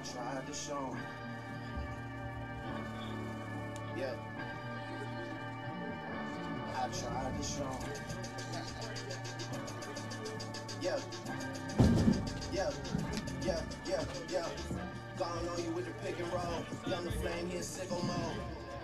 tried to show 'em. Yeah. I tried to show 'em. Yeah. Yeah. Yeah. Yeah. Yeah. Gone on you with the pick and roll. Young flame, he in sicko mode.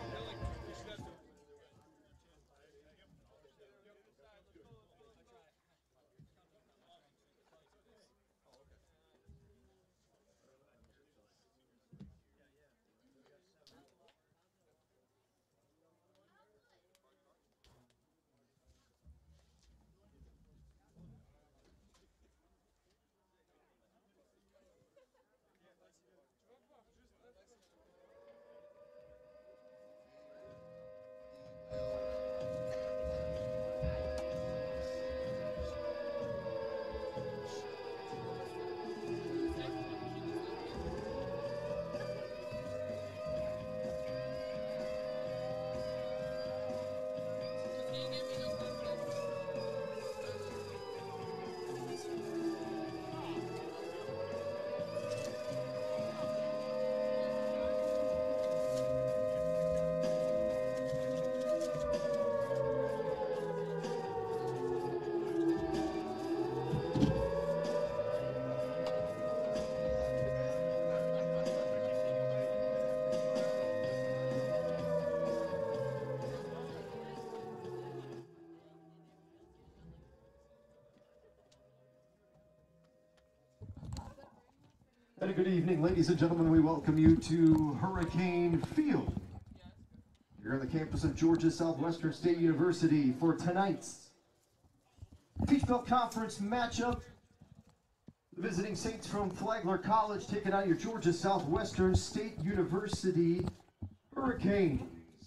And good evening, ladies and gentlemen. We welcome you to Hurricane Field here on the campus of Georgia Southwestern State University for tonight's Peach Belt Conference matchup. The visiting Saints from Flagler College taking on your Georgia Southwestern State University Hurricanes.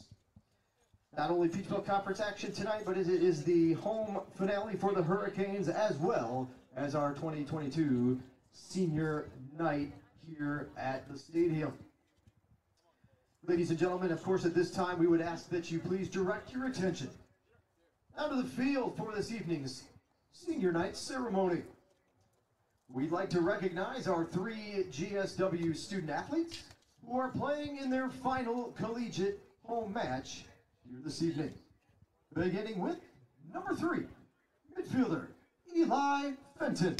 Not only Peach Belt Conference action tonight, but it is the home finale for the Hurricanes as well as our 2022 senior night here at the stadium. Ladies and gentlemen, of course, at this time we would ask that you please direct your attention out to the field for this evening's senior night ceremony. We'd like to recognize our 3 GSW student athletes who are playing in their final collegiate home match here this evening. Beginning with number 3, midfielder Eli Fenton.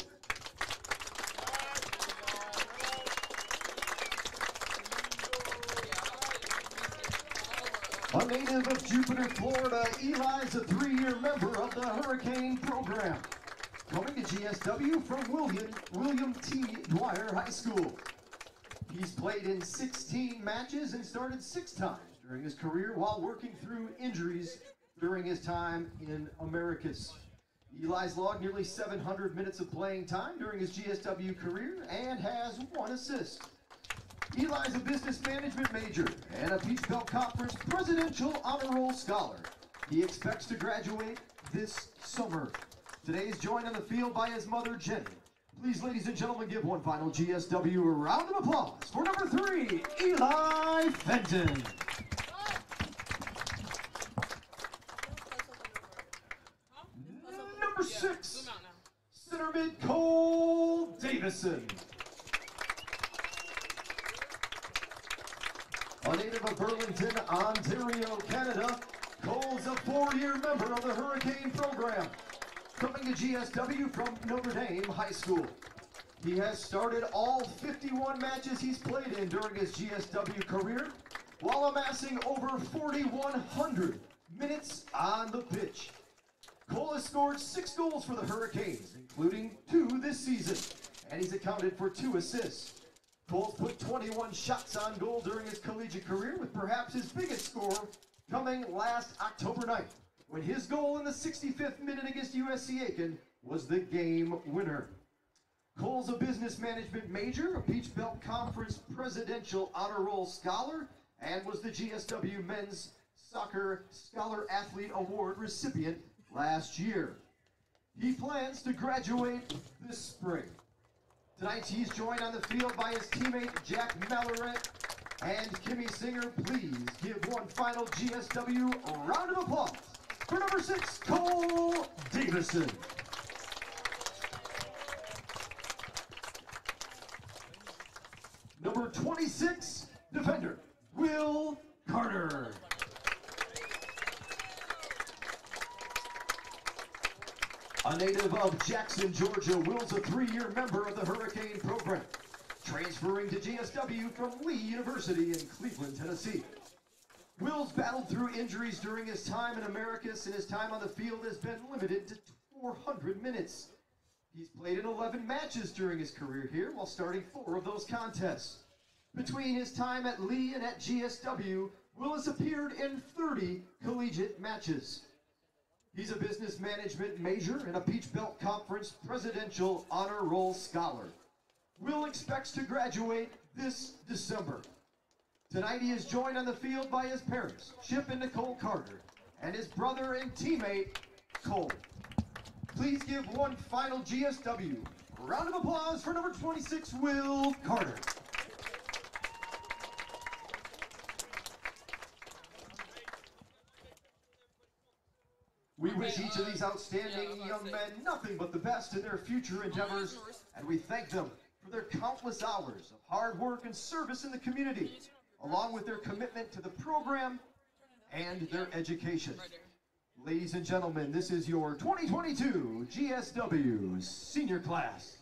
A native of Jupiter, Florida, Eli is a 3-year member of the Hurricane program, coming to GSW from William T. Dwyer High School. He's played in 16 matches and started 6 times during his career while working through injuries during his time in Americus. Eli's logged nearly 700 minutes of playing time during his GSW career and has 1 assist. Eli's a business management major and a Peach Belt Conference Presidential Honor Roll Scholar. He expects to graduate this summer. Today he's joined on the field by his mother, Jenny. Please, ladies and gentlemen, give one final GSW round of applause for number 3, Eli Fenton. Number 6, center mid Cole Davison. A native of Burlington, Ontario, Canada, Cole's a 4-year member of the Hurricane program, coming to GSW from Notre Dame High School. He has started all 51 matches he's played in during his GSW career, while amassing over 4,100 minutes on the pitch. Cole has scored 6 goals for the Hurricanes, including 2 this season, and he's accounted for 2 assists. Cole's put 21 shots on goal during his collegiate career, with perhaps his biggest score coming last October night, when his goal in the 65th minute against USC Aiken was the game winner. Cole's a business management major, a Peach Belt Conference Presidential Honor Roll Scholar, and was the GSW Men's Soccer Scholar Athlete Award recipient last year. He plans to graduate this spring. Tonight he's joined on the field by his teammate Jack Malloret and Kimmy Singer. Please give one final GSW round of applause for number 6, Cole Davison. Number Carter. A native of Jackson, Georgia, Will's a 3-year member of the Hurricane program, transferring to GSW from Lee University in Cleveland, Tennessee. Will's battled through injuries during his time in Americus, and his time on the field has been limited to 400 minutes. He's played in 11 matches during his career here, while starting 4 of those contests. Between his time at Lee and at GSW, Will has appeared in 30 collegiate matches. He's a business management major and a Peach Belt Conference Presidential Honor Roll Scholar. Will expects to graduate this December. Tonight he is joined on the field by his parents, Chip and Nicole Carter, and his brother and teammate, Cole. Please give one final GSW round of applause for number 26, Will Carter. We wish each of these outstanding young men nothing but the best in their future endeavors, and we thank them for their countless hours of hard work and service in the community, along with their commitment to the program and their education. Ladies and gentlemen, this is your 2022 GSW Senior Class.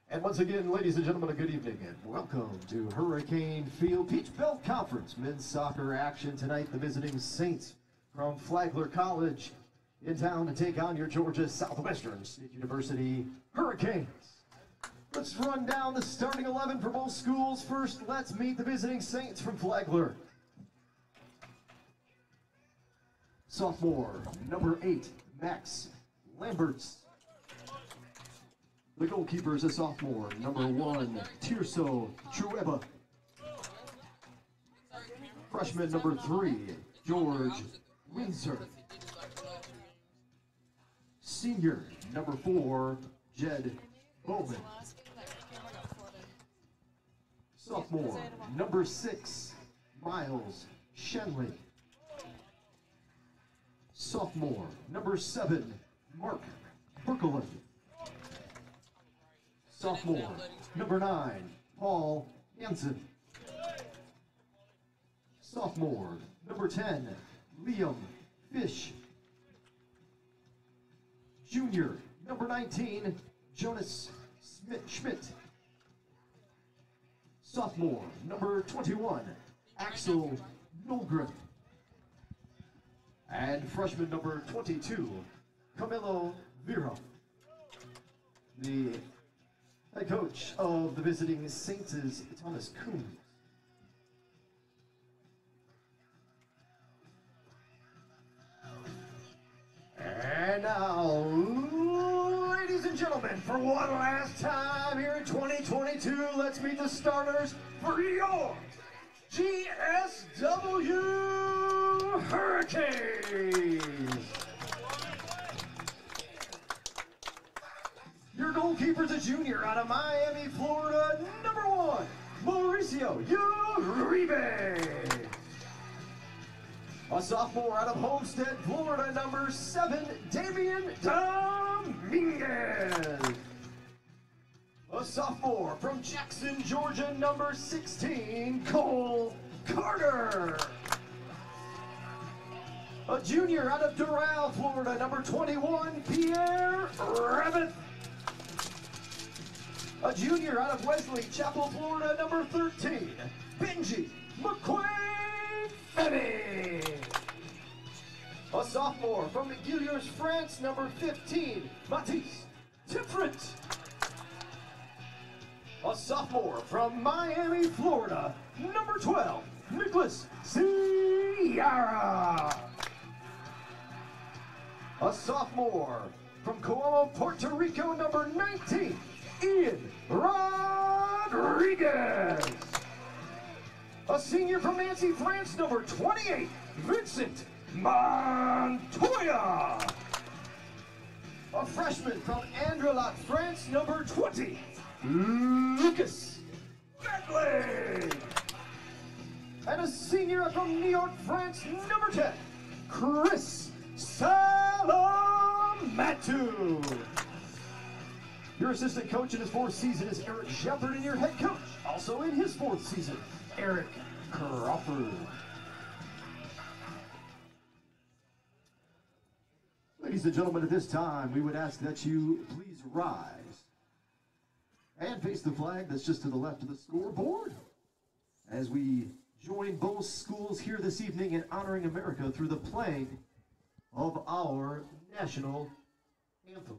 And once again, ladies and gentlemen, a good evening and welcome to Hurricane Field Peach Belt Conference men's soccer action tonight. The visiting Saints from Flagler College in town to take on your Georgia Southwestern State University Hurricanes. Let's run down the starting 11 for both schools. First, let's meet the visiting Saints from Flagler. Sophomore, number 8, Max Lamberts. The goalkeeper is a sophomore, number 1, Tirso Trueba. Freshman, number 3, George Windsor. Senior, number 4, Jed Bowman. Sophomore, number 6, Miles Shenley. Sophomore, number 7, Mark Berkeland. Sophomore, number 9, Paul Hansen. Sophomore, number 10, Liam Fish. Junior, number 19, Jonas Schmidt. Sophomore, number 21, Axel Nolgren. And freshman number 22, Camilo Vera. The head coach of the visiting Saints is Thomas Coons. And now, ladies and gentlemen, for one last time here in 2022, let's meet the starters for your GSW Hurricanes. Your goalkeeper's a junior out of Miami, Florida, number 1, Mauricio Uribe. A sophomore out of Homestead, Florida, number 7, Damian Dominguez. A sophomore from Jackson, Georgia, number 16, Cole Carter. A junior out of Doral, Florida, number 21, Pierre Rabbit. A junior out of Wesley Chapel, Florida, number 13, Benji McQuaid-Fenny. A sophomore from Gilliers, France, number 15, Matisse Tifrit. A sophomore from Miami, Florida, number 12, Nicholas Ciara. A sophomore from Coamo, Puerto Rico, number 19, Ian Rodriguez. A senior from Nancy, France, number 28, Vincent Montoya. A freshman from Andrelat, France, number 20, Lucas Bentley. And a senior from New York, France, number 10, Chris Salamatu. Your assistant coach in his 4th season is Eric Shepard, and your head coach, also in his 4th season, Eric Crawford. Ladies and gentlemen, at this time, we would ask that you please rise and face the flag that's just to the left of the scoreboard as we join both schools here this evening in honoring America through the playing of our national anthem.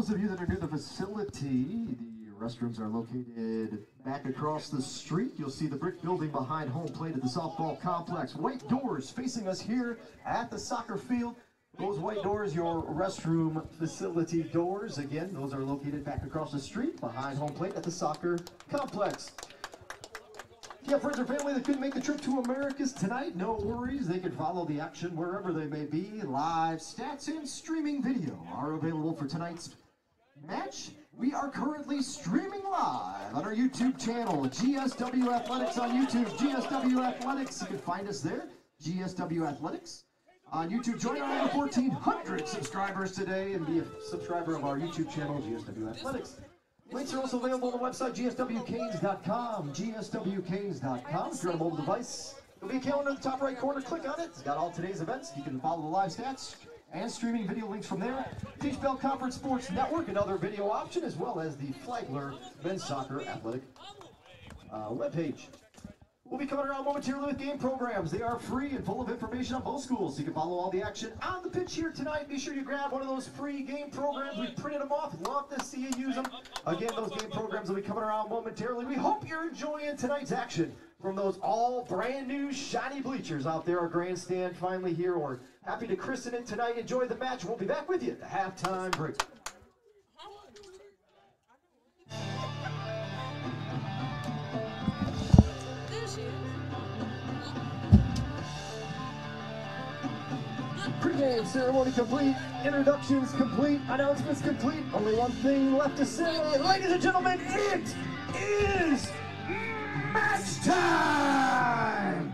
those of you that are near the facility, the restrooms are located back across the street. You'll see the brick building behind home plate at the softball complex. White doors facing us here at the soccer field. Those white doors, your restroom facility doors. Again, those are located back across the street behind home plate at the soccer complex. If you have friends or family that couldn't make the trip to Americus tonight, no worries. They can follow the action wherever they may be. Live stats and streaming video are available for tonight's match. We are currently streaming live on our YouTube channel, GSW Athletics on YouTube. GSW Athletics, you can find us there, GSW Athletics. On YouTube, join our over 1,400 subscribers today and be a subscriber of our YouTube channel, GSW Athletics. Links are also available on the website, gswcanes.com, gswcanes.com. If you're on a mobile device, there'll be a calendar in the top right corner. Click on it. It's got all today's events. You can follow the live stats and streaming video links from there. Teach Bell Conference Sports Network, another video option, as well as the Flagler Men's Soccer Athletic webpage. We'll be coming around momentarily with game programs. They are free and full of information on both schools, so you can follow all the action on the pitch here tonight. Be sure you grab one of those free game programs. We've printed them off. Love to see you use them. Again, those game programs will be coming around momentarily. We hope you're enjoying tonight's action from those all brand new shiny bleachers out there. Our grandstand finally here. We're happy to christen it tonight. Enjoy the match. We'll be back with you at the halftime break. Pre-game ceremony complete, introductions complete, announcements complete. Only one thing left to say. Ladies and gentlemen, it is match time!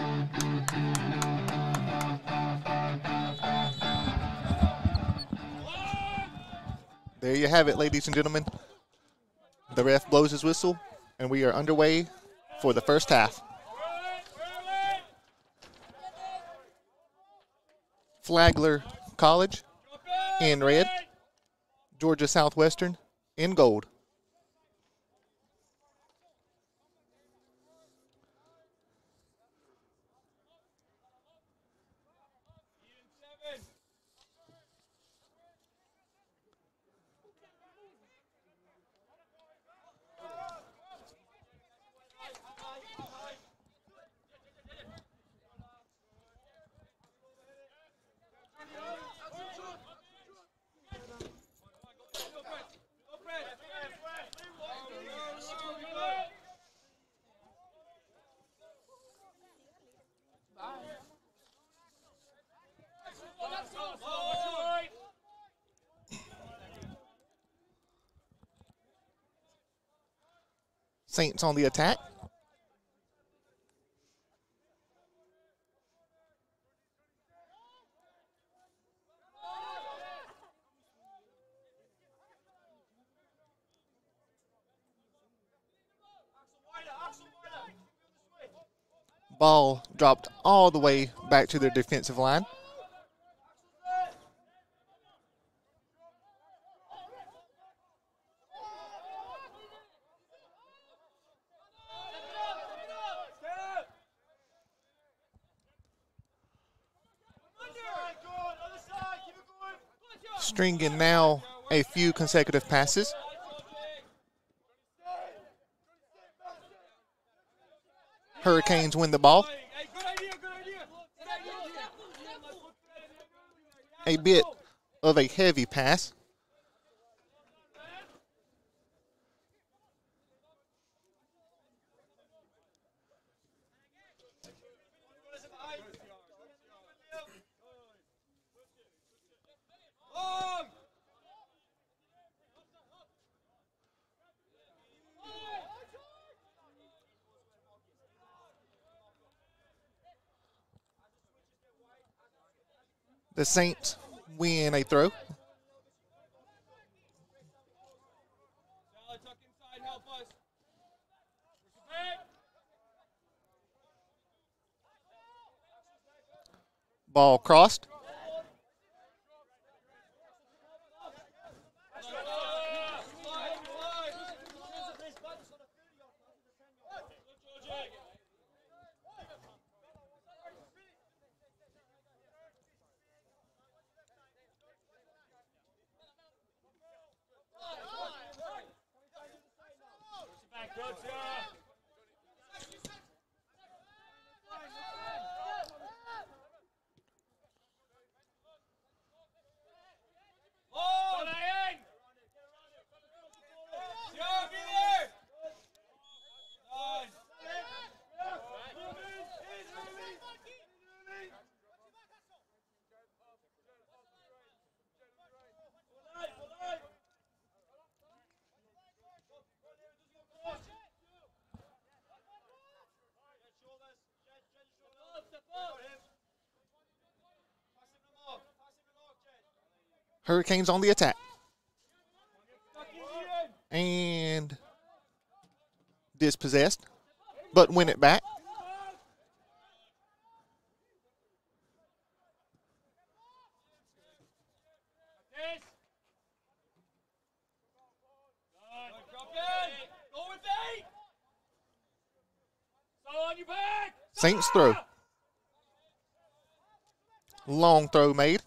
There you have it, ladies and gentlemen. The ref blows his whistle, and we are underway for the first half. Flagler College in red, Georgia Southwestern in gold. Saints on the attack. Ball dropped all the way back to their defensive line. Stringing now a few consecutive passes. Hurricanes win the ball. A bit of a heavy pass. The Saints win a throw. Ball crossed. Hurricanes on the attack. And dispossessed, but win it back. Saints throw. Long throw made.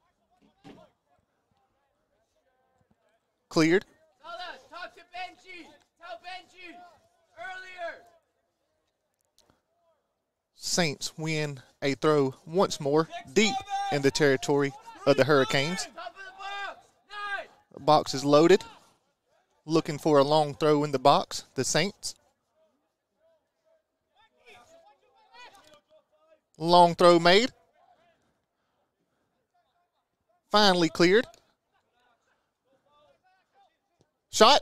Cleared. Talk to Benji. Tell Benji earlier. Saints win a throw once more deep in the territory of the Hurricanes. The box is loaded. Looking for a long throw in the box, the Saints. Long throw made. Finally cleared. Shot.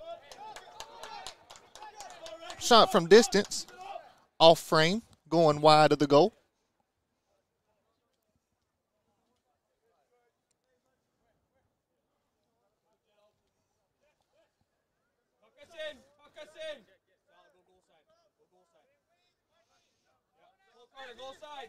Shot from distance. Off frame. Going wide of the goal. Goal side.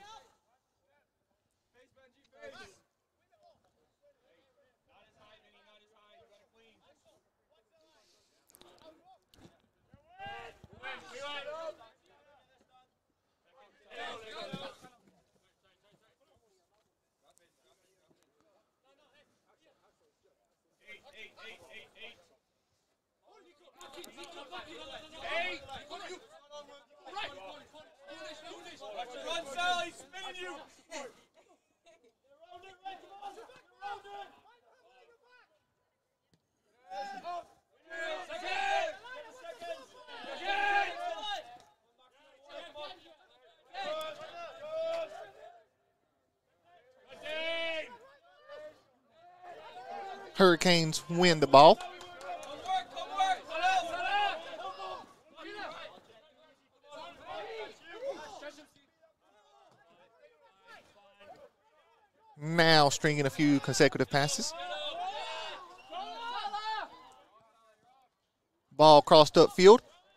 Run, Sally, spinning you. Hurricanes win the ball. Now stringing a few consecutive passes. Ball crossed upfield.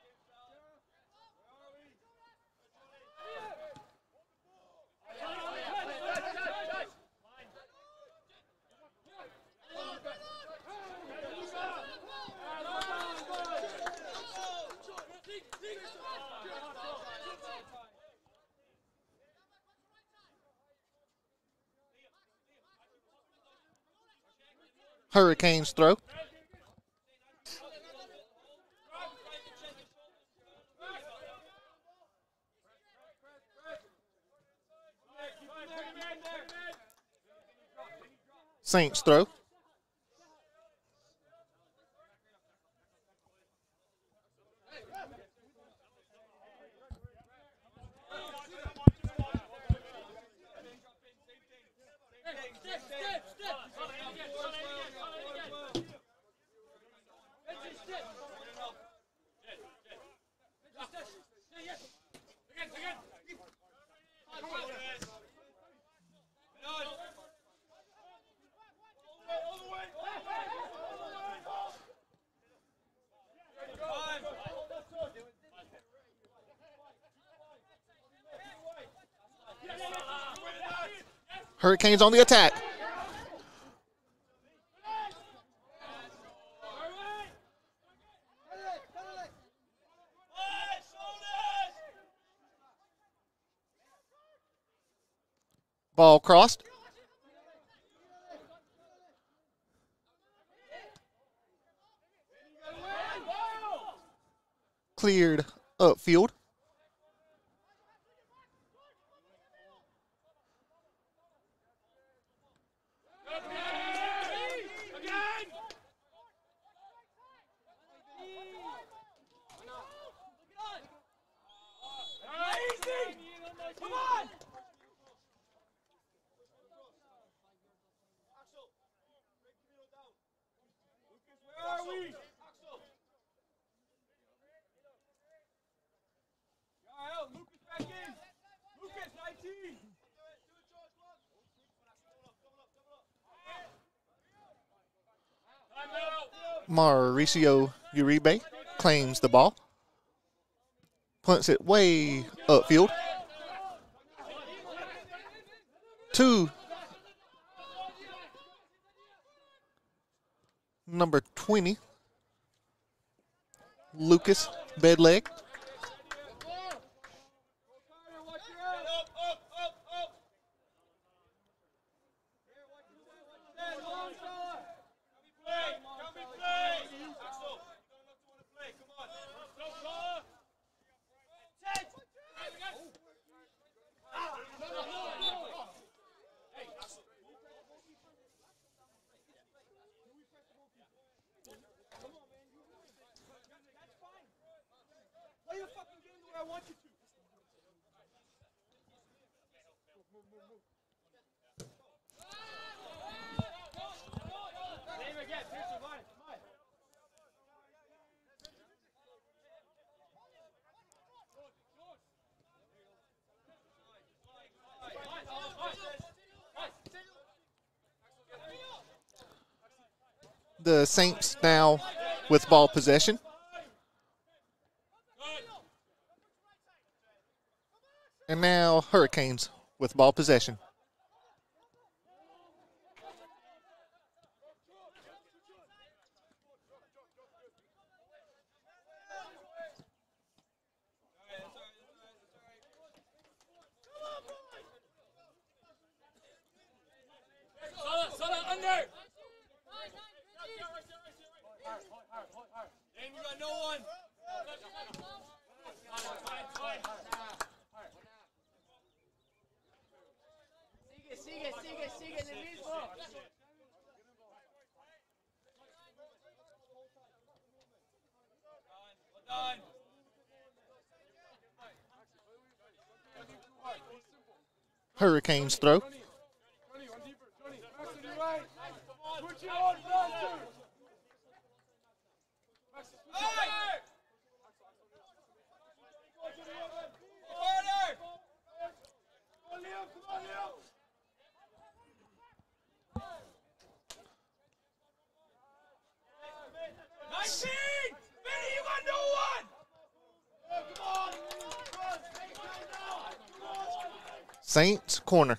Hurricanes throw. Saints throw. Hurricanes on the attack. Ball crossed. Cleared upfield. Come on! Where are we? Mauricio Uribe claims the ball. Punts it way upfield. To number 20, Lucas Bedleg. Play the fucking game the way I want you to. Name again, Pearson, come on. The Saints now with ball possession. And now Hurricanes with ball possession. Soda, under! Dame, you got no one. Sigue en el mismo. Done. Hurricanes throw. Saints corner.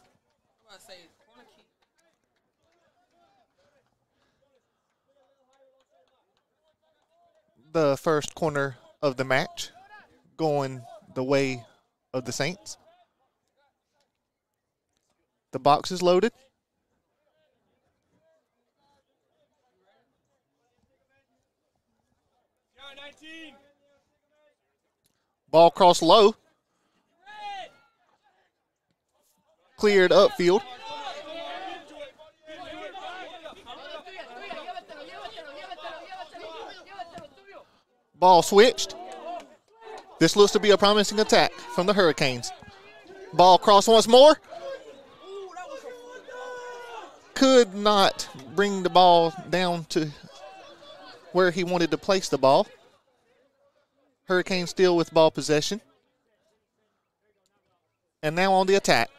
The first corner of the match going the way of the Saints. The box is loaded. Ball crossed low. Cleared upfield. Ball switched. This looks to be a promising attack from the Hurricanes. Ball crossed once more. Could not bring the ball down to where he wanted to place the ball. Hurricanes still with ball possession. And now on the attack.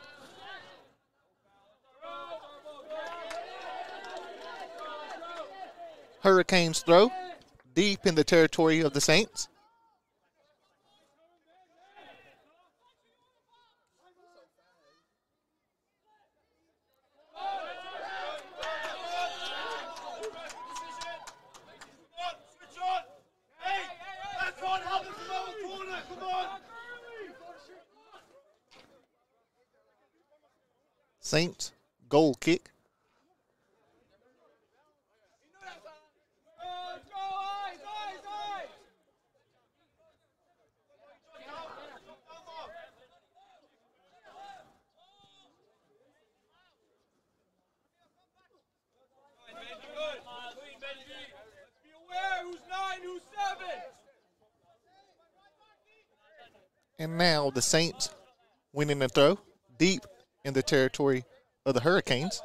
Hurricanes throw deep in the territory of the Saints. Saints goal kick. And now the Saints winning the throw deep in the territory of the Hurricanes.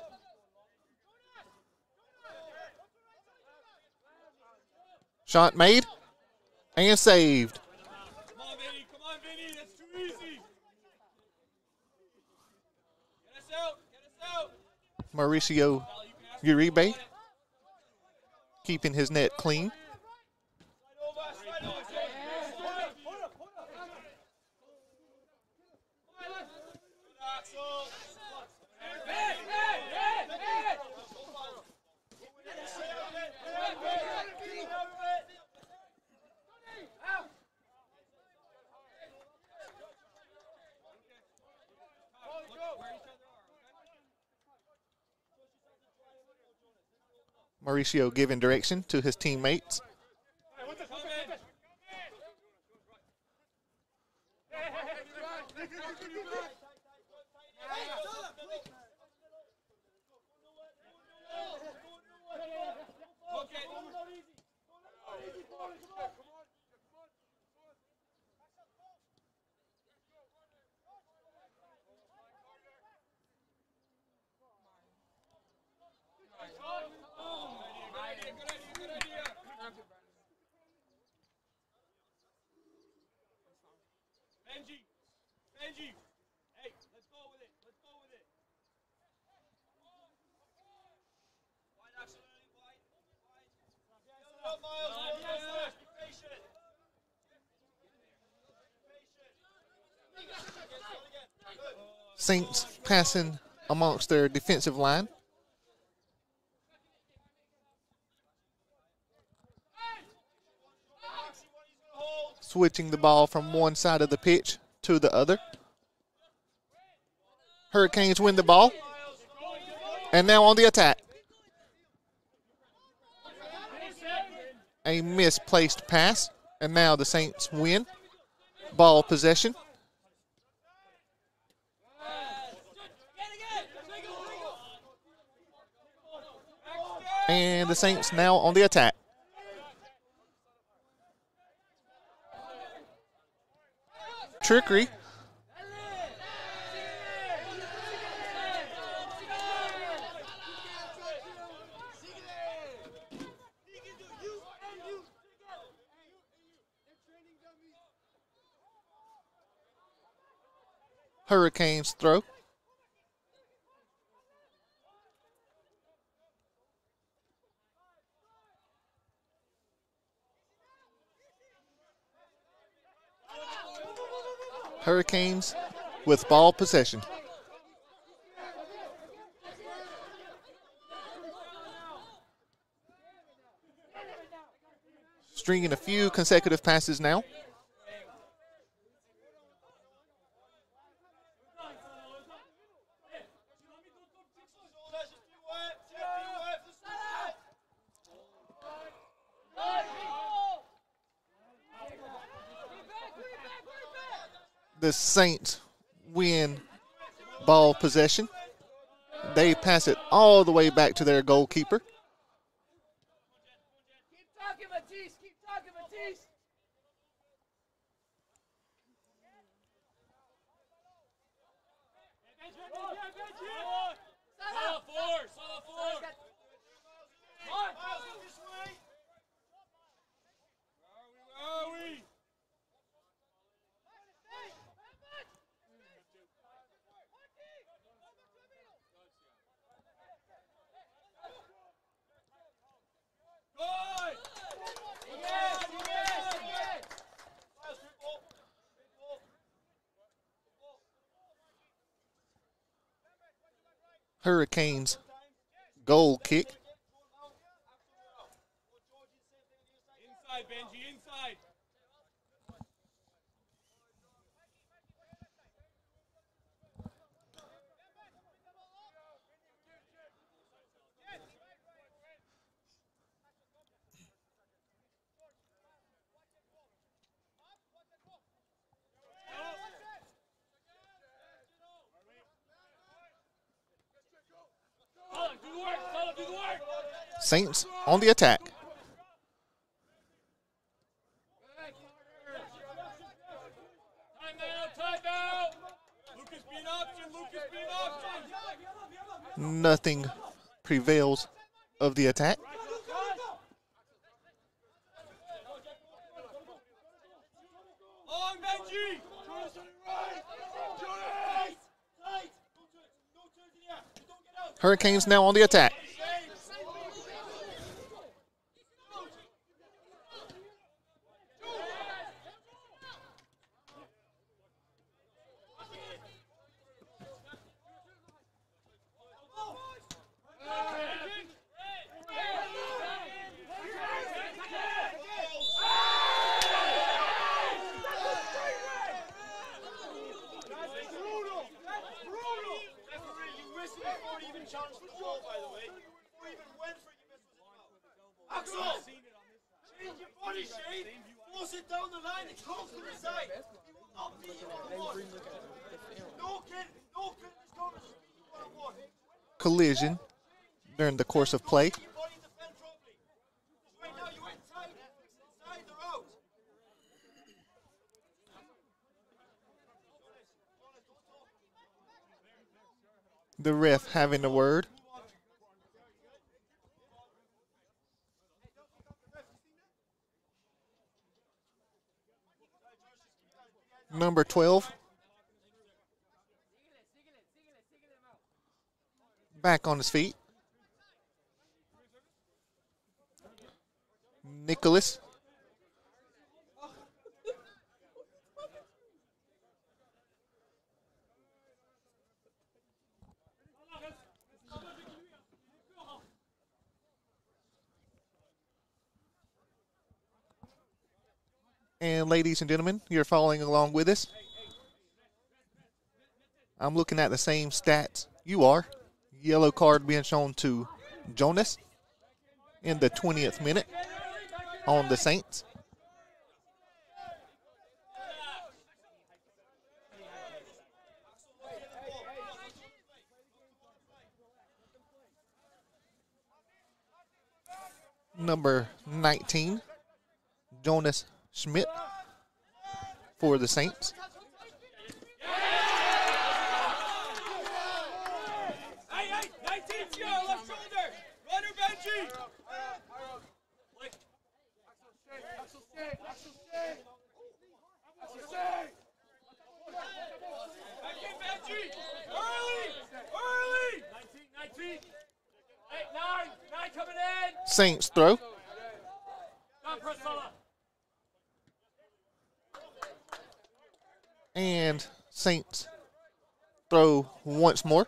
Shot made and saved. Come on, Vinny, that's too easy. Get us out. Mauricio Uribe keeping his net clean. Mauricio giving direction to his teammates. Benji, hey, let's go with it. Let's go with it. Wide, absolutely wide. Fill it up, Miles. Be patient. Saints passing amongst their defensive line. Switching the ball from one side of the pitch to the other. Hurricanes win the ball. And now on the attack. A misplaced pass. And now the Saints win. Ball possession. And the Saints now on the attack. Trickery. Hurricanes throw. Hurricanes with ball possession. Stringing a few consecutive passes now. The Saints win ball possession. They pass it all the way back to their goalkeeper. Keep talking, Matisse. Keep talking, Matisse. Solid four. Solid four. Where are we? Hurricanes goal kick. Inside, Benji, inside. Do the work. Saints on the attack. Timeout. Lucas be an option. Nothing prevails of the attack. On Benji. Hurricanes now on the attack. challenge for the ball, by the way. Before you even went for it, you missed it. Axel! Change your body shape. Force it down the line. It comes to the side. He will not beat you one-on-one. No kid. No kid. Just go to the speed you one-on-one. Collision during the course of play. Your body defend properly. Because right now you're inside. Inside the route. The ref having a word. Number 12. Back on his feet. Nicholas. And ladies and gentlemen, you're following along with us. I'm looking at the same stats you are. Yellow card being shown to Jonas in the 20th minute on the Saints. Number 19, Jonas Schmidt for the Saints. Hey, 19 to your left shoulder. Runner Benji. Back in Benji. Early. 19. 9 coming in. Saints throw. Down press, fella. And Saints throw once more.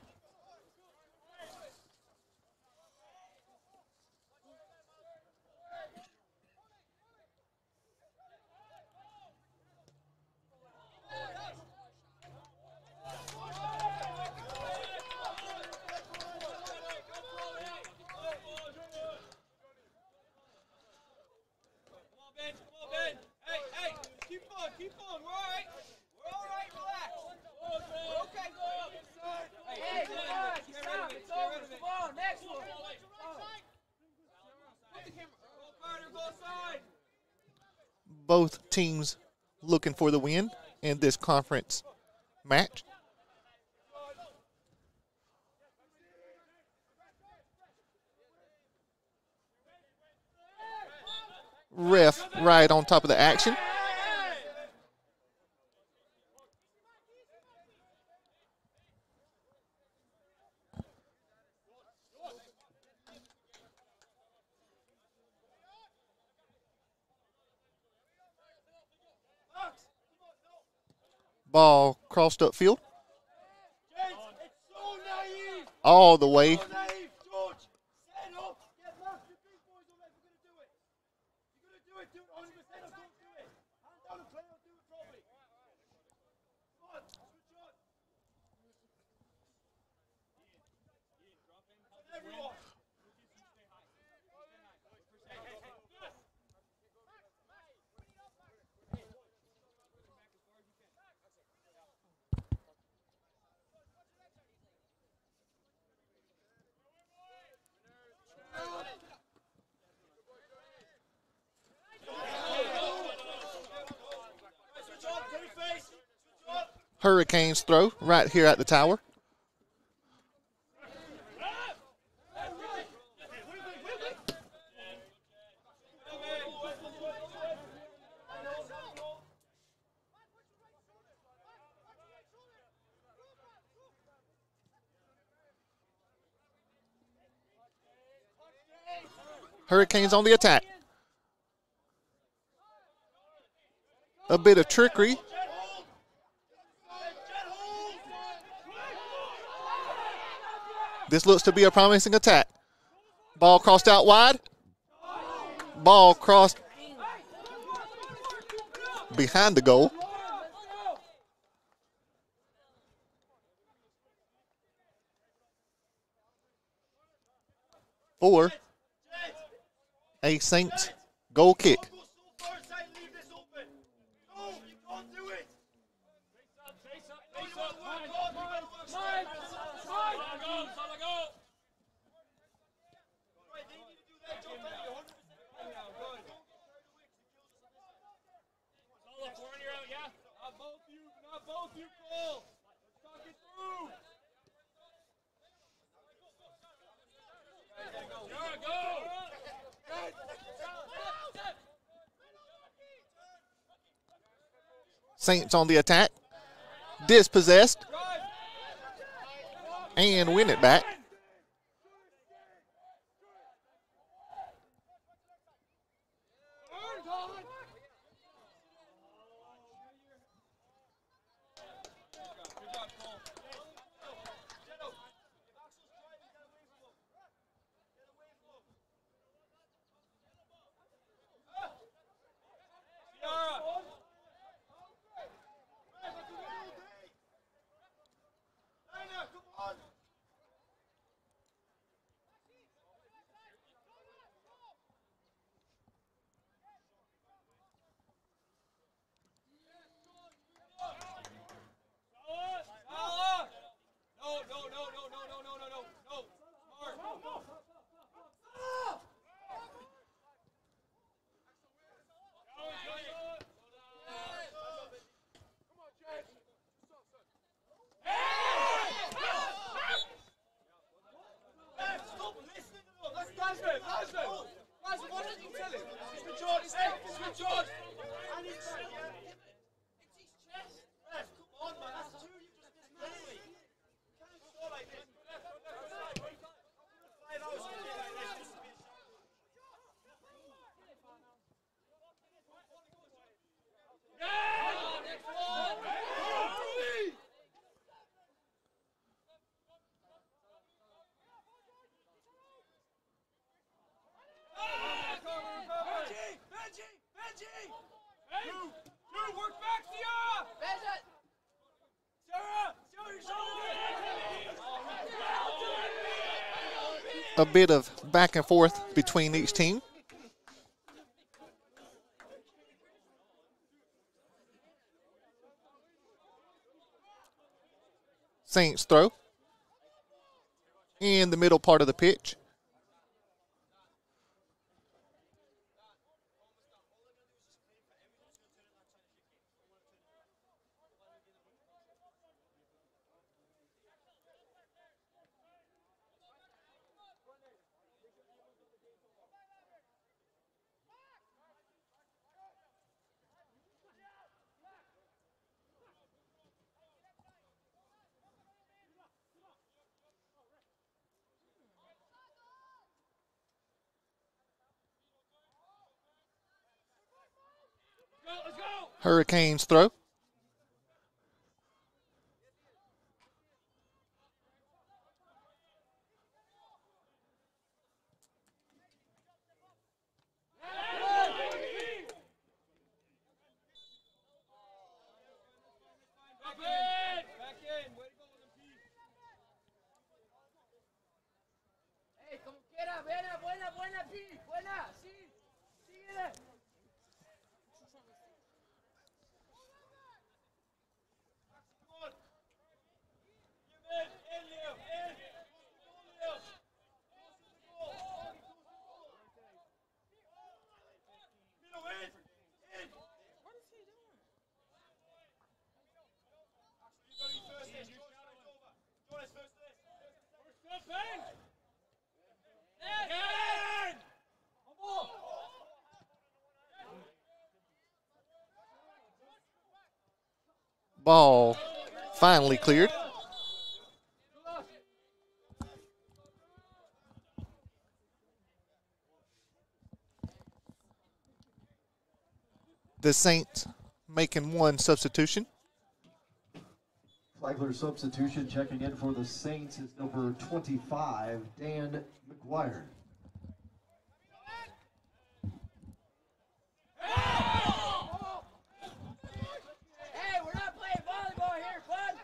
Come on, Ben. Hey, keep on. We're all right, relax. We're okay. Hey, stop. It's over. Come on, next one. Put the camera. Go Carter, go side. Both teams looking for the win in this conference match. Ref right on top of the action. Ball crossed upfield. It's so naive. All the way. So naive, George. Set up. Get left. The big boys are never going to do it. You're going to do it. Do it 100% or don't do it. Hand down and play or do it properly. Come on. Good shot. Everyone. Switch on. To the face. Switch on. Hurricanes throw right here at the tower. Hurricanes on the attack. A bit of trickery. This looks to be a promising attack. Ball crossed out wide. Ball crossed behind the goal. for a Saints goal kick. Saints on the attack, dispossessed, and win it back. A bit of back and forth between each team. Saints throw in the middle part of the pitch. Hurricanes throw. Ball finally cleared. The Saints making one substitution. Flagler substitution checking in for the Saints is number 25, Dan McGuire. Hey, we're not playing volleyball here, bud.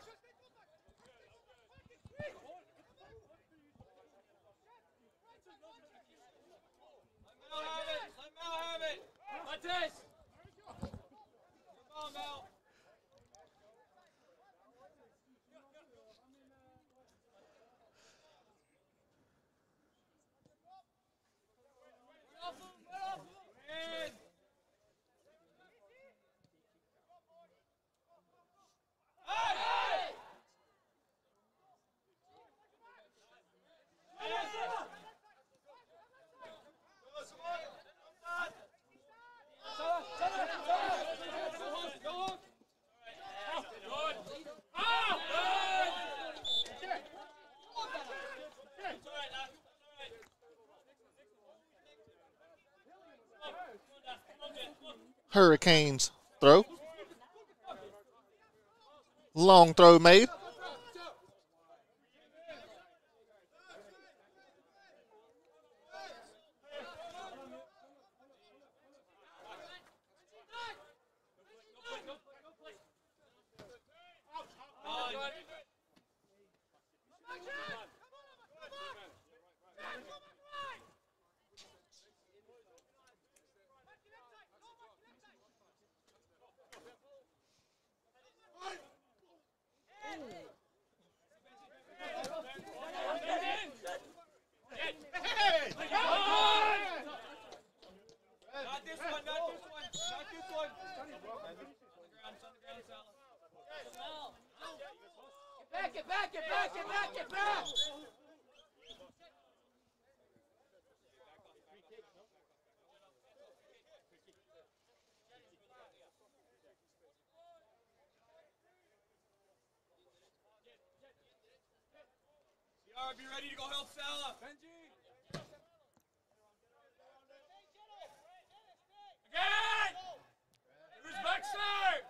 Hurricanes throw. Long throw made. Get back! Ciara, be ready to go help Salah. Benji! Again! Who's backside?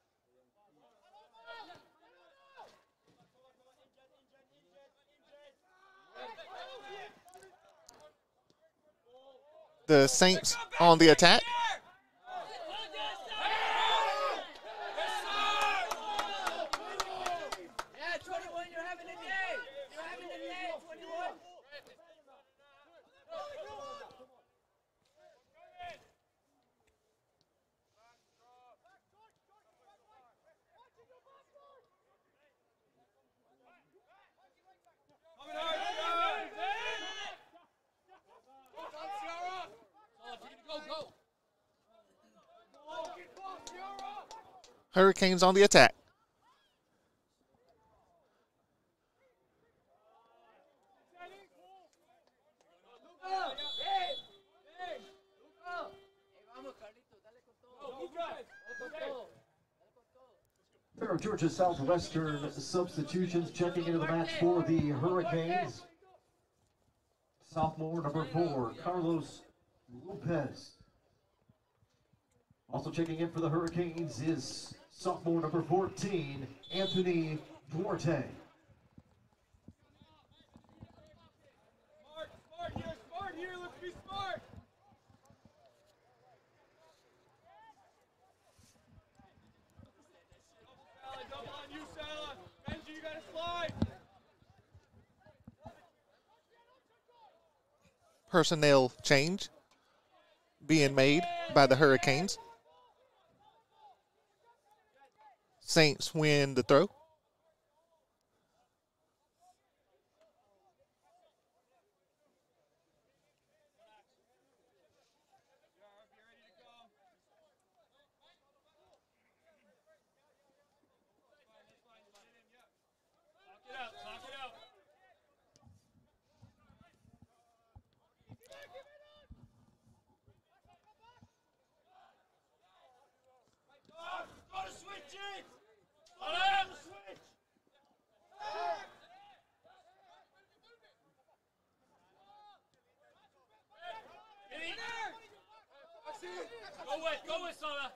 The Saints on the attack. Yeah, 21, you're having a day. You're having a day, 21. Coming hard, Ciara! Hurricanes on the attack. Pair of Georgia Southwestern substitutions checking into the match for the Hurricanes. Sophomore number 4, Carlos Lopez. Also checking in for the Hurricanes is sophomore number 14, Anthony Duarte. Smart here, let's be smart. Double on you, Salah. Benji, you gotta slide. Personnel change being made by the Hurricanes. Saints win the throw. Knock it out. Go to switch it! Go to switch! Go with Salah.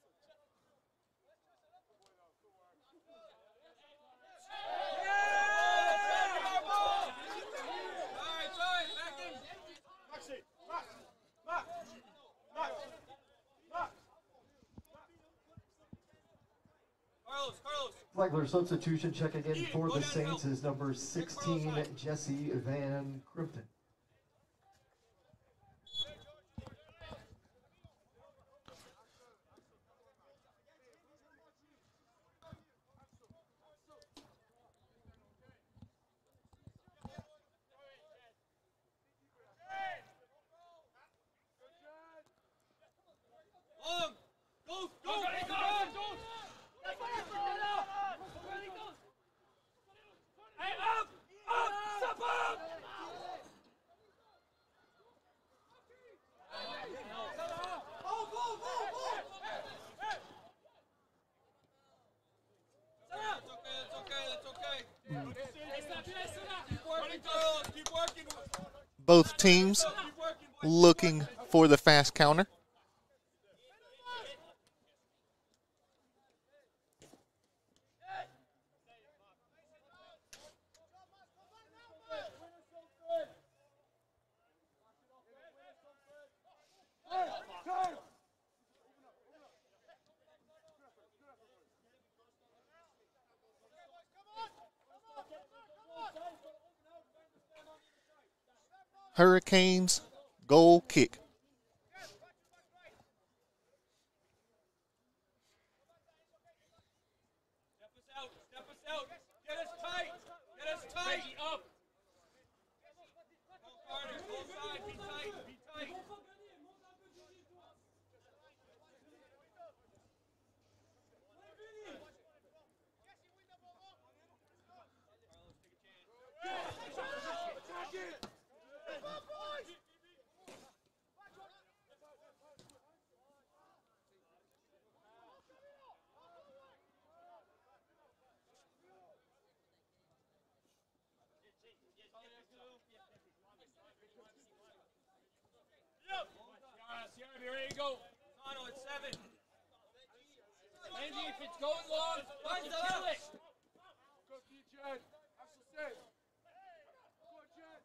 Flagler substitution checking in for the Saints is number 16, Jesse Van Crimpton. Both teams looking for the fast counter. Hurricanes goal kick. Step us out. Get us tight. Get us tight. Up. Go Carter. Go side. Be tight. Be tight. Be ready to go. Tono at 7. Angie, if it's going long, kill it. Go, Jed. Have some sense. Go, Jed.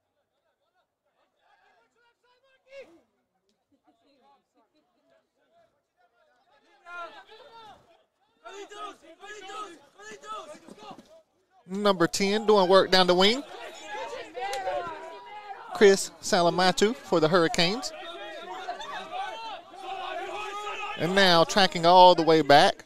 Number 10 doing work down the wing. Chris Salamatu for the Hurricanes. And now tracking all the way back.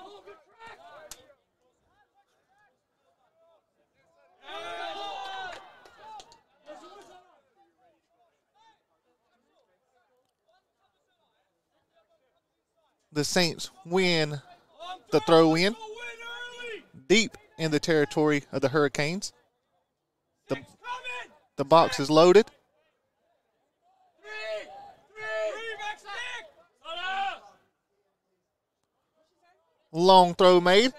The Saints win the throw in deep in the territory of the Hurricanes. The box is loaded. Long throw made.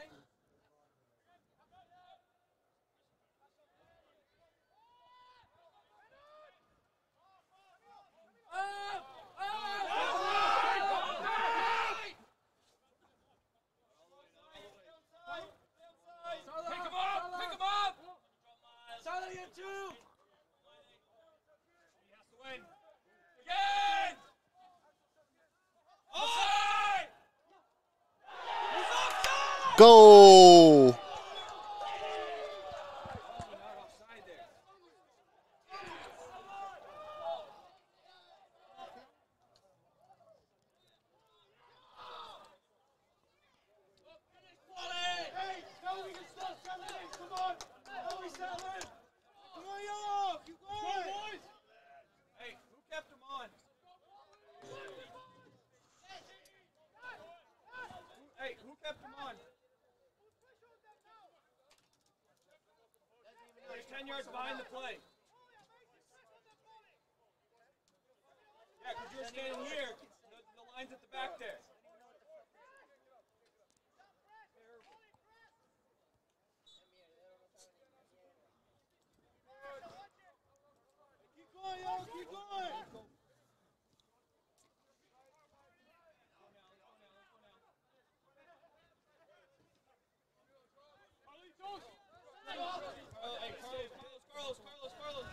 Goal. There's 10 yards behind the play. Yeah, because you're standing here. The line's at the back there. Keep going, yo, keep going. Carlos.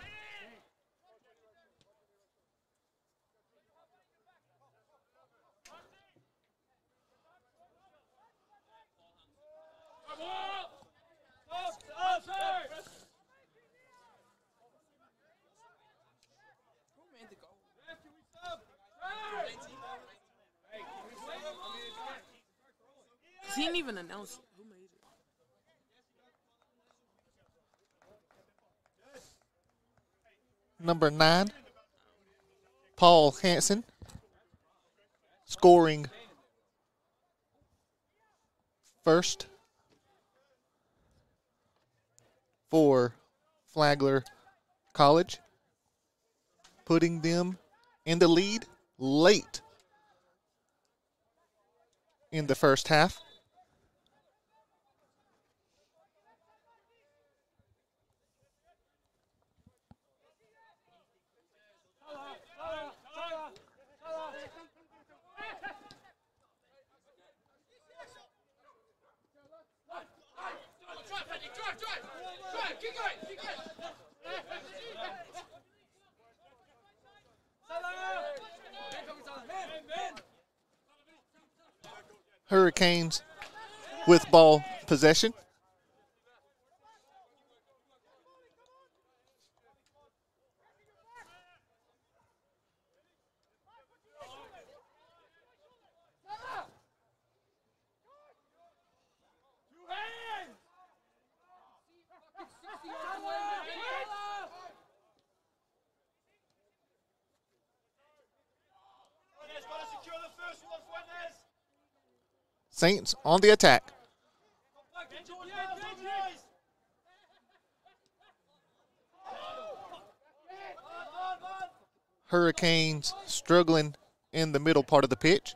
He didn't even announce it. Who made it? Number 9, Paul Hansen, scoring first for Flagler College, putting them in the lead late in the first half. Hurricanes with ball possession. Saints on the attack. Hurricanes struggling in the middle part of the pitch.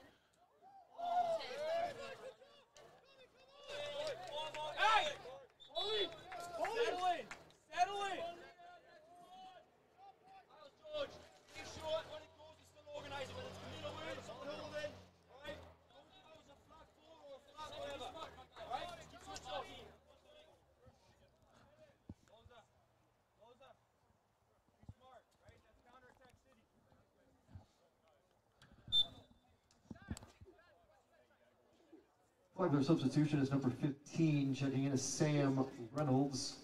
Flagler substitution is number 15, checking in is Sam Reynolds.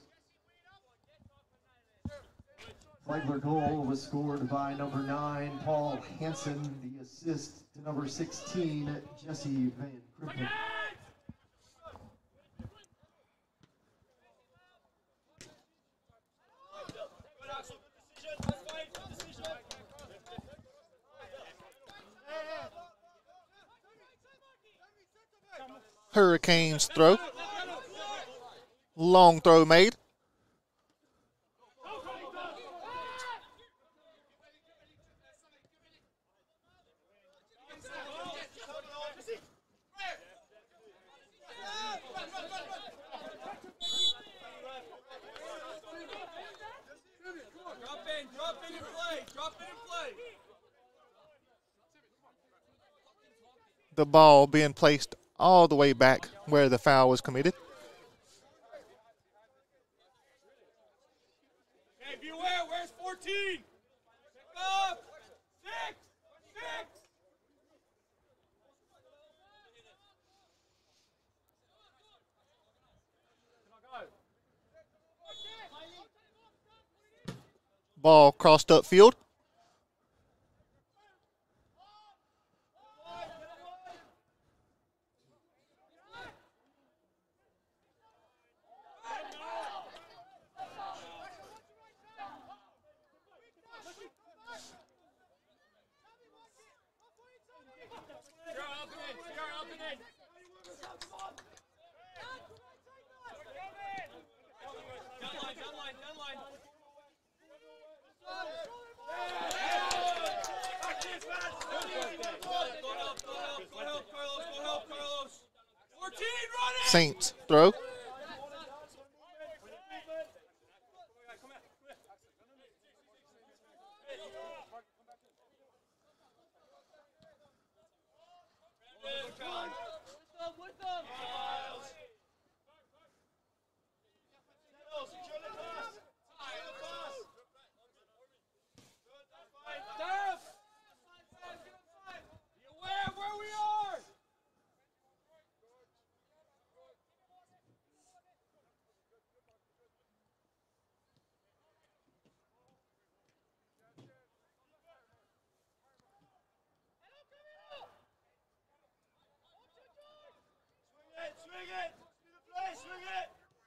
Flagler goal was scored by number 9, Paul Hansen. The assist to number 16, Jesse Van Krippen. Hurricanes throw. Long throw made. Drop in and play. Drop in and play. The ball being placed all the way back where the foul was committed. Hey, beware. Where's 14? Pick up. 6. 6. Ball crossed up field. Saints throw. Swing it! Swing it!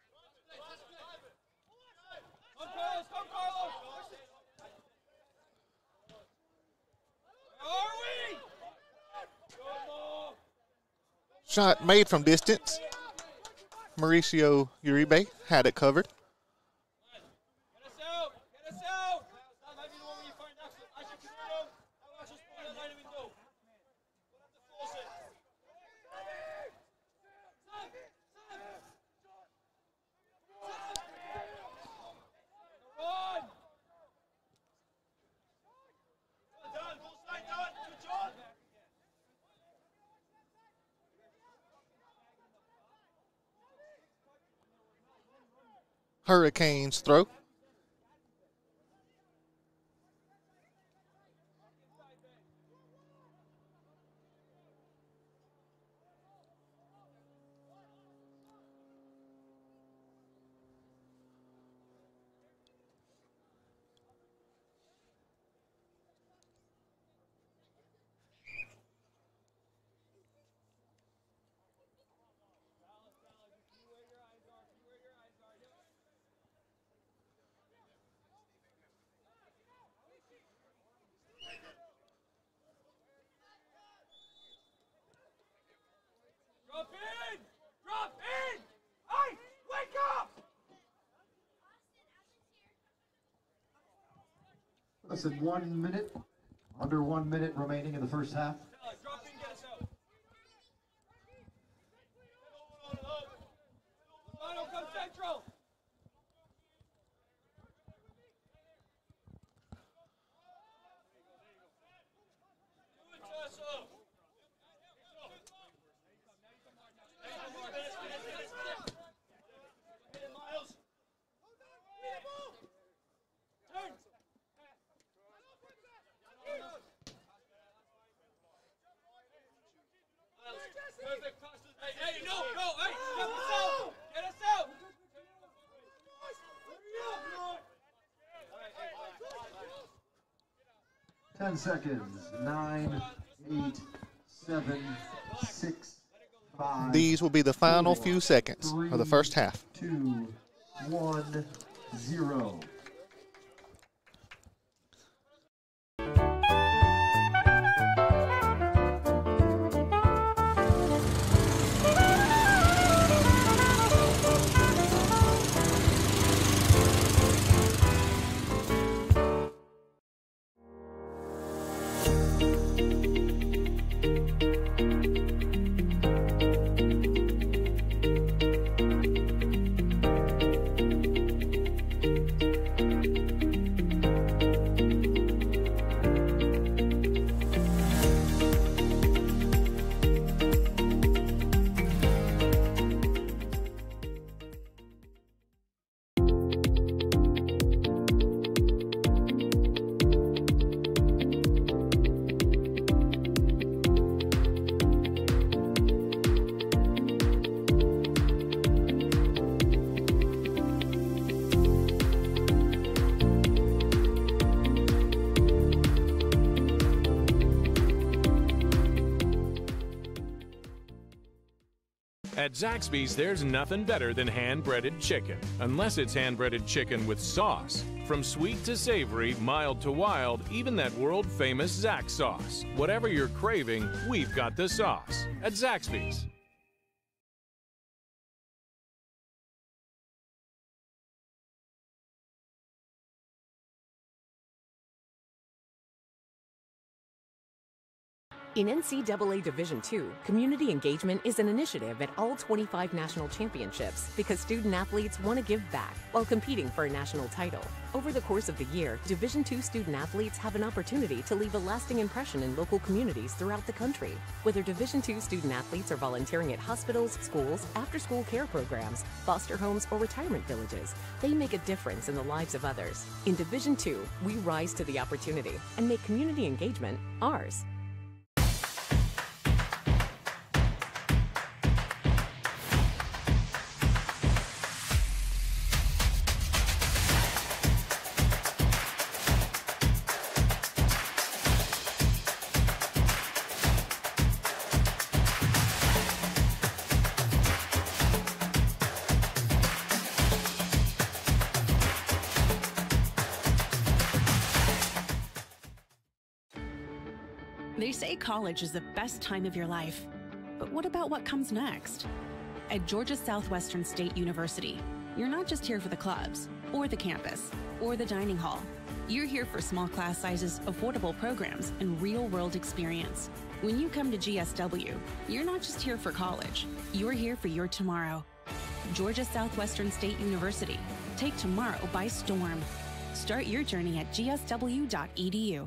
Come Carlos! Come Carlos! Where are we? Shot made from distance. Mauricio Uribe had it covered. Get us out! Get us out! That might be the one where you find Axel. Axel, come here now. I'll Axel's put it line of window. We'll have to force it. Run! Well done. Go slide down. Good job. Hurricanes throw. Less than 1 minute, under 1 minute remaining in the first half. Drop in, get us out. Ronald, come central. Do it, Tasso. Hit it, Miles. Turn. Perfect passes. Hey, no, hey, get us out. Get us out. 10 seconds. 9, 8, 7, 6, 5. These will be the final few seconds 3, of the first half. 2, 1, 0. At Zaxby's, there's nothing better than hand-breaded chicken, unless it's hand-breaded chicken with sauce. From sweet to savory, mild to wild, even that world-famous Zax sauce. Whatever you're craving, we've got the sauce at Zaxby's. In NCAA Division II, community engagement is an initiative at all 25 national championships because student athletes want to give back while competing for a national title. Over the course of the year, Division II student athletes have an opportunity to leave a lasting impression in local communities throughout the country. Whether Division II student athletes are volunteering at hospitals, schools, after-school care programs, foster homes, or retirement villages, they make a difference in the lives of others. In Division II, we rise to the opportunity and make community engagement ours. They say college is the best time of your life. But what about what comes next? At Georgia Southwestern State University, you're not just here for the clubs, or the campus, or the dining hall. You're here for small class sizes, affordable programs, and real-world experience. When you come to GSW, you're not just here for college. You're here for your tomorrow. Georgia Southwestern State University. Take tomorrow by storm. Start your journey at gsw.edu.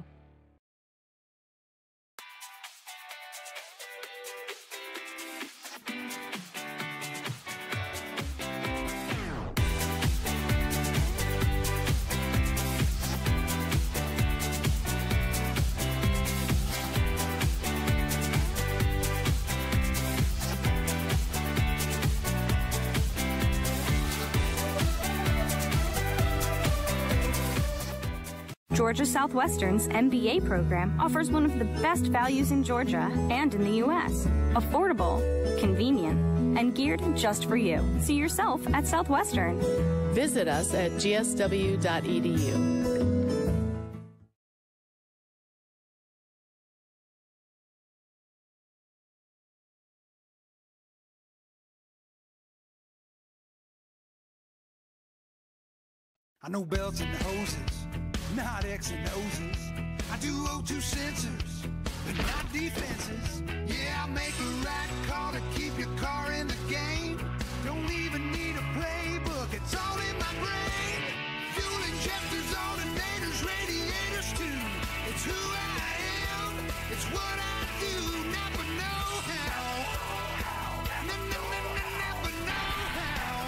Georgia Southwestern's MBA program offers one of the best values in Georgia and in the U.S. Affordable, convenient, and geared just for you. See yourself at Southwestern. Visit us at gsw.edu. I know belts and hoses, not X and O's. I do O2 sensors, but not defenses. Yeah, I make a right call to keep your car in the game. Don't even need a playbook, it's all in my brain. Fuel injectors, alternators, radiators too. It's who I am, it's what I do. Never know how. Never know how.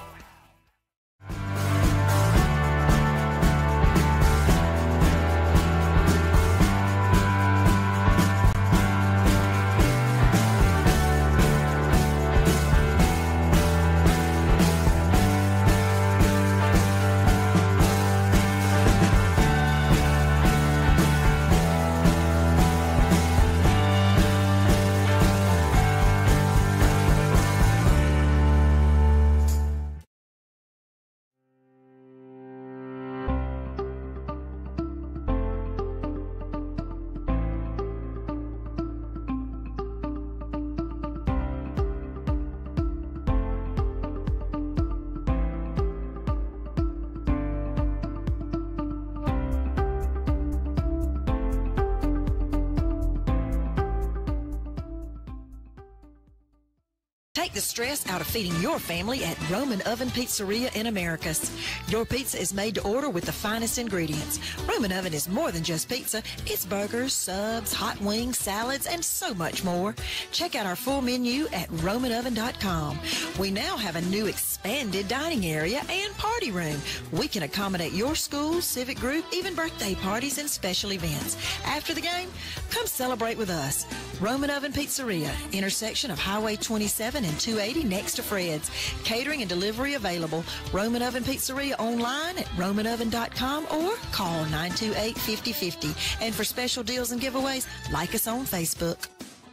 Take the stress out of feeding your family at Roman Oven Pizzeria in Americus. Your pizza is made to order with the finest ingredients. Roman Oven is more than just pizza. It's burgers, subs, hot wings, salads, and so much more. Check out our full menu at RomanOven.com. We now have a new expanded dining area and party room. We can accommodate your school, civic group, even birthday parties and special events. After the game, come celebrate with us. Roman Oven Pizzeria, intersection of Highway 27 and 280 next to Fred's. Catering and delivery available. Roman Oven Pizzeria online at RomanOven.com or call 928-5050. And for special deals and giveaways, like us on Facebook.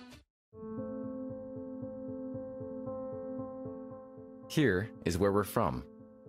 Here is where we're from.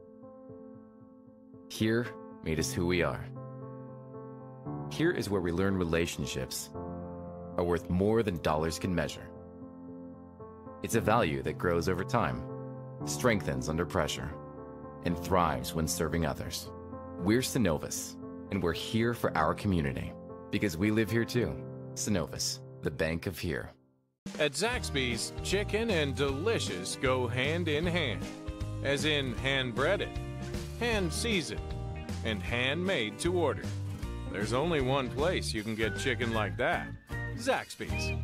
Here made us who we are. Here is where we learn relationships are worth more than dollars can measure. It's a value that grows over time, strengthens under pressure, and thrives when serving others. We're Synovus, and we're here for our community because we live here too. Synovus, the bank of here. At Zaxby's, chicken and delicious go hand in hand, as in hand-breaded, hand-seasoned, and handmade to order. There's only one place you can get chicken like that, Zaxby's.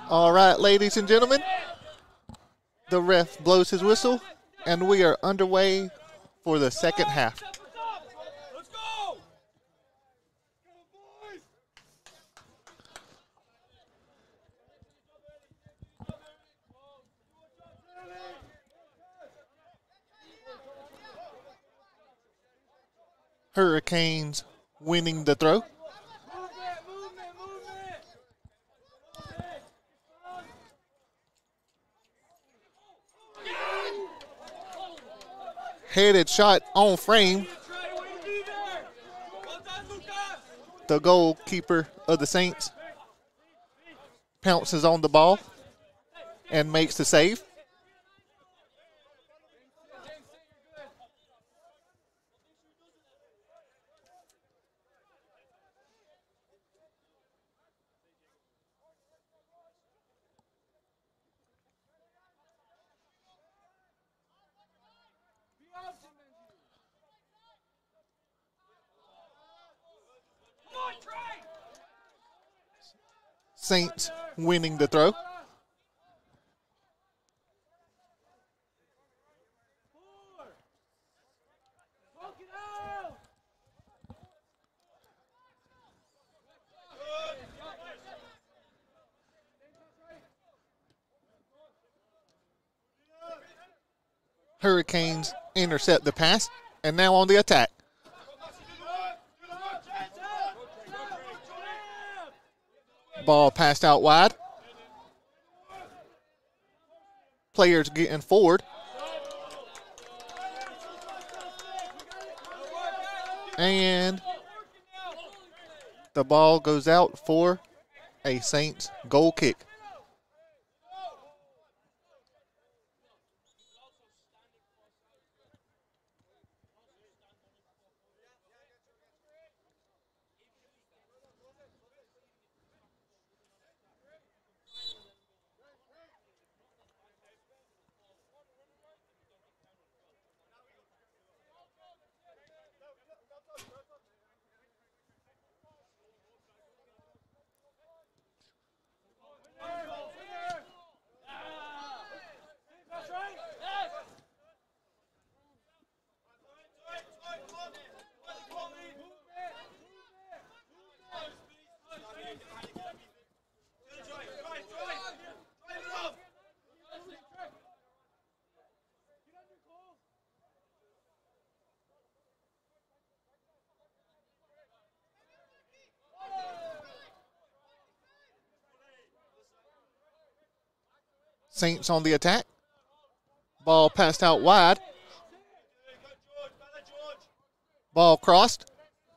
All right, ladies and gentlemen, the ref blows his whistle, and we are underway for the second half. Let's go! Hurricanes winning the throw. Headed shot on frame. The goalkeeper of the Saints pounces on the ball and makes the save. Saints winning the throw. Hurricanes intercept the pass, and now on the attack. Ball passed out wide. Players getting forward. And the ball goes out for a Saints goal kick. Saints on the attack. Ball passed out wide. Ball crossed.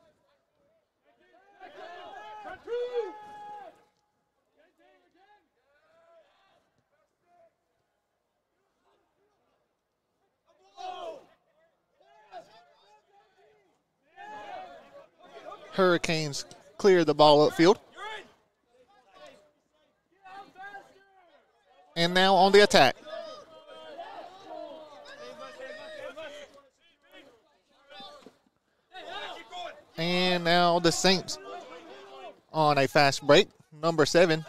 Hurricanes clear the ball upfield. And now on the attack. And now the Saints on a fast break. Number 7.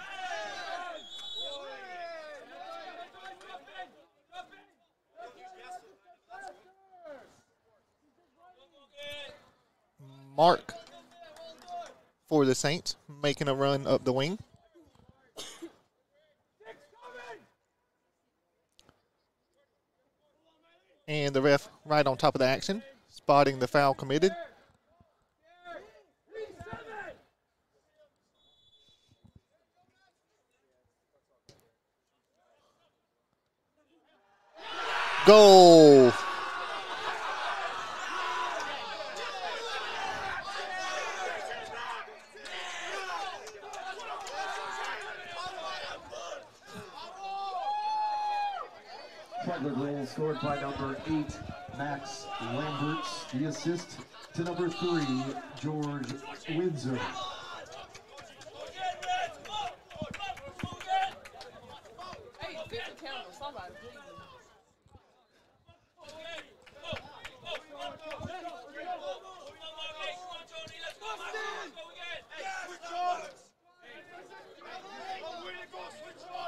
Mark for the Saints, making a run up the wing. And the ref right on top of the action, spotting the foul committed. Goal. Flagler goal scored by number 8, Max Lamberts. The assist to number 3, George Windsor. Hey, get the camera, somebody, please. Switch on!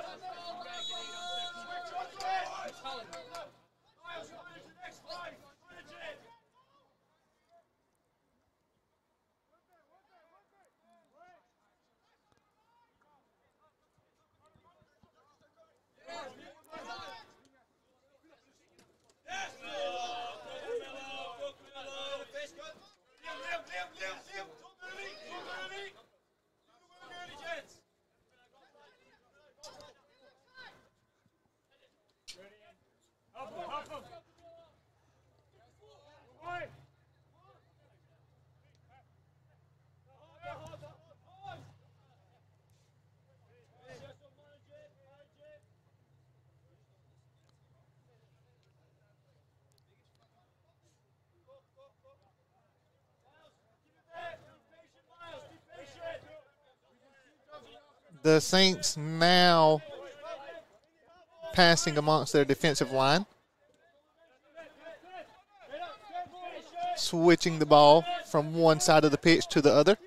The Saints now passing amongst their defensive line. Switching the ball from one side of the pitch to the other.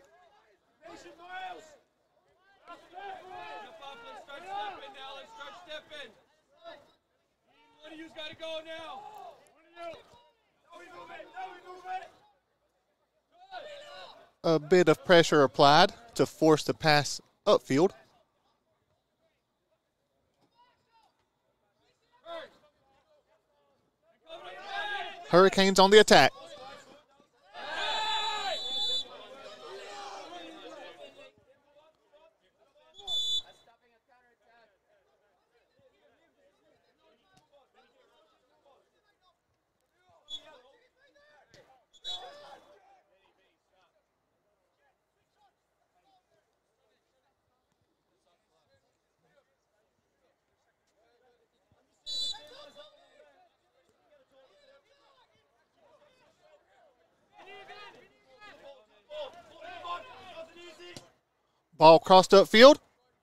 A bit of pressure applied to force the pass upfield. Hurricanes on the attack. Ball crossed upfield.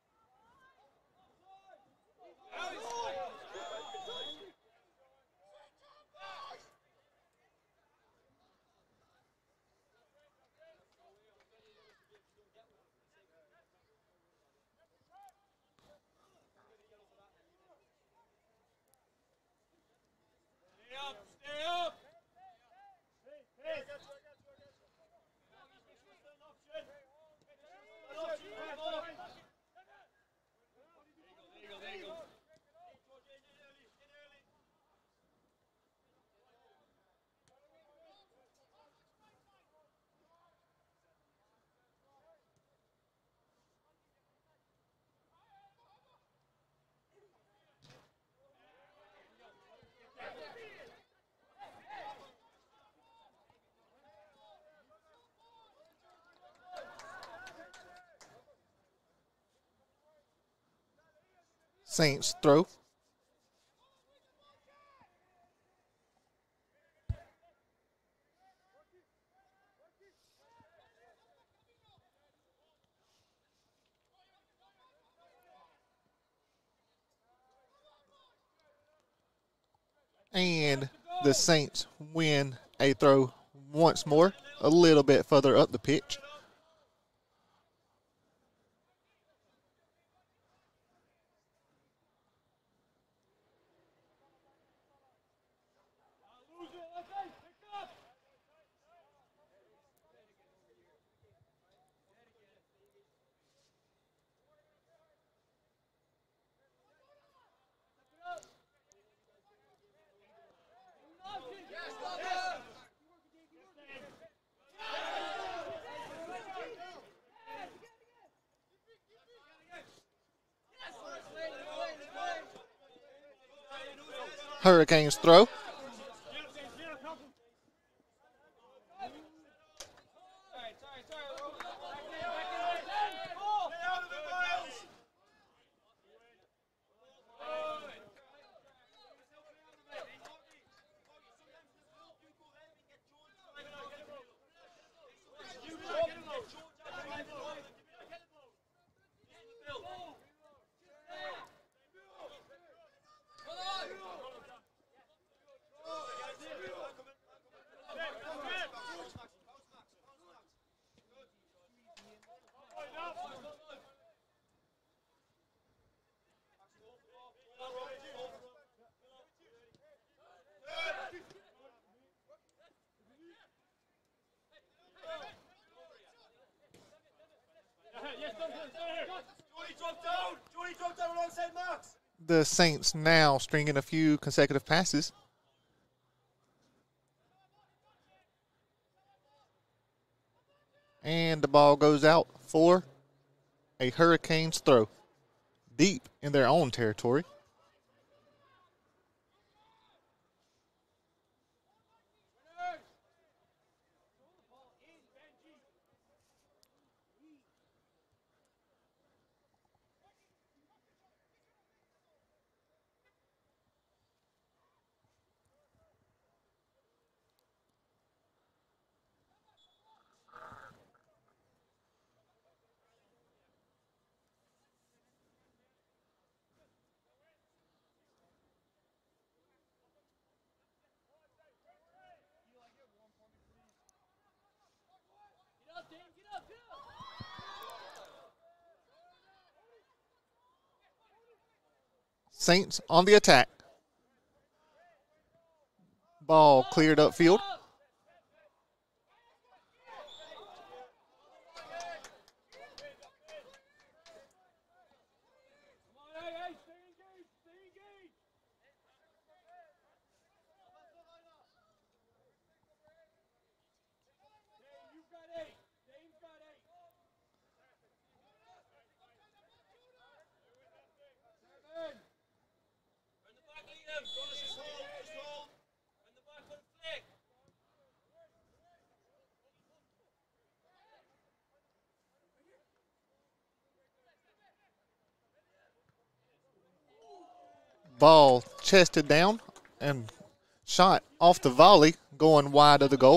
Saints throw. And the Saints win a throw once more, a little bit further up the pitch. Hurricanes throw. The Saints now stringing a few consecutive passes. And the ball goes out for a Hurricanes throw deep in their own territory. Saints on the attack. Ball cleared upfield. Ball chested down and shot off the volley, going wide of the goal.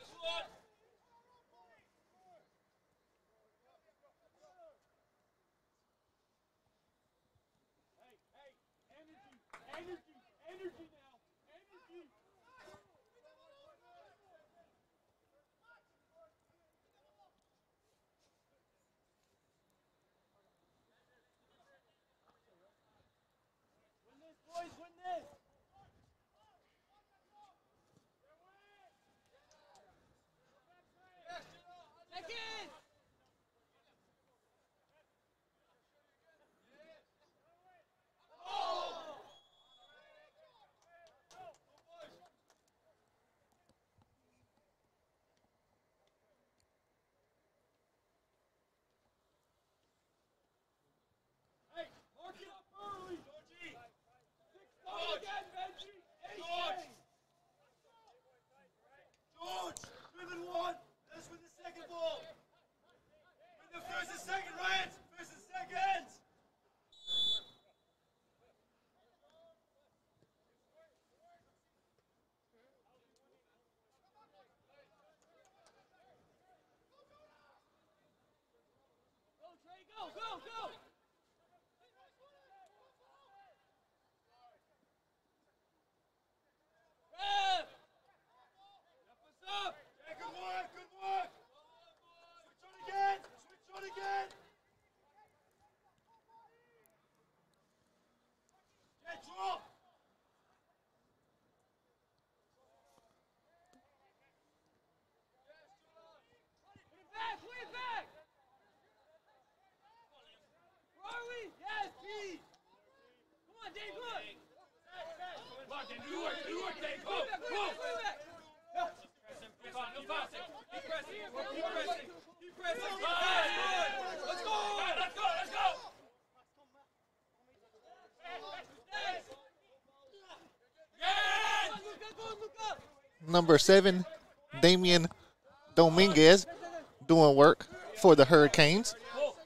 Number 7, Damian Dominguez, doing work for the Hurricanes.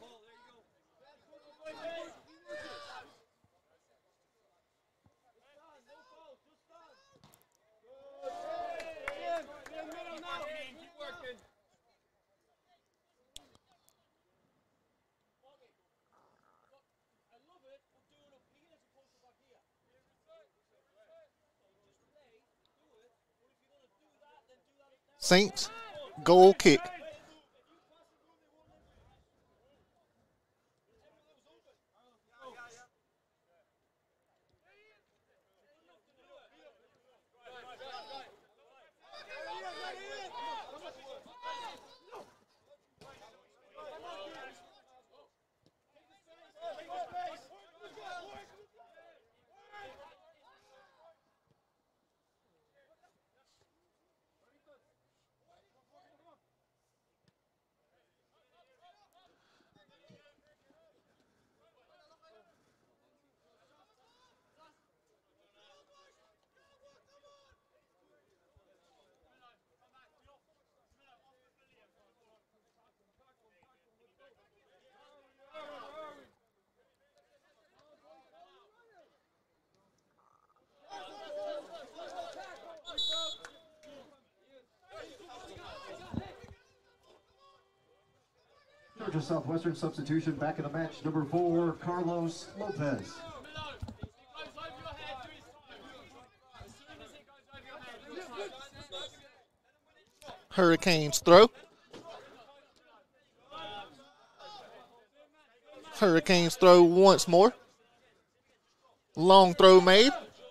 Saints, goal kick. Georgia Southwestern substitution back in the match, number 4, Carlos Lopez. Hurricanes throw. Hurricanes throw once more. Long throw made.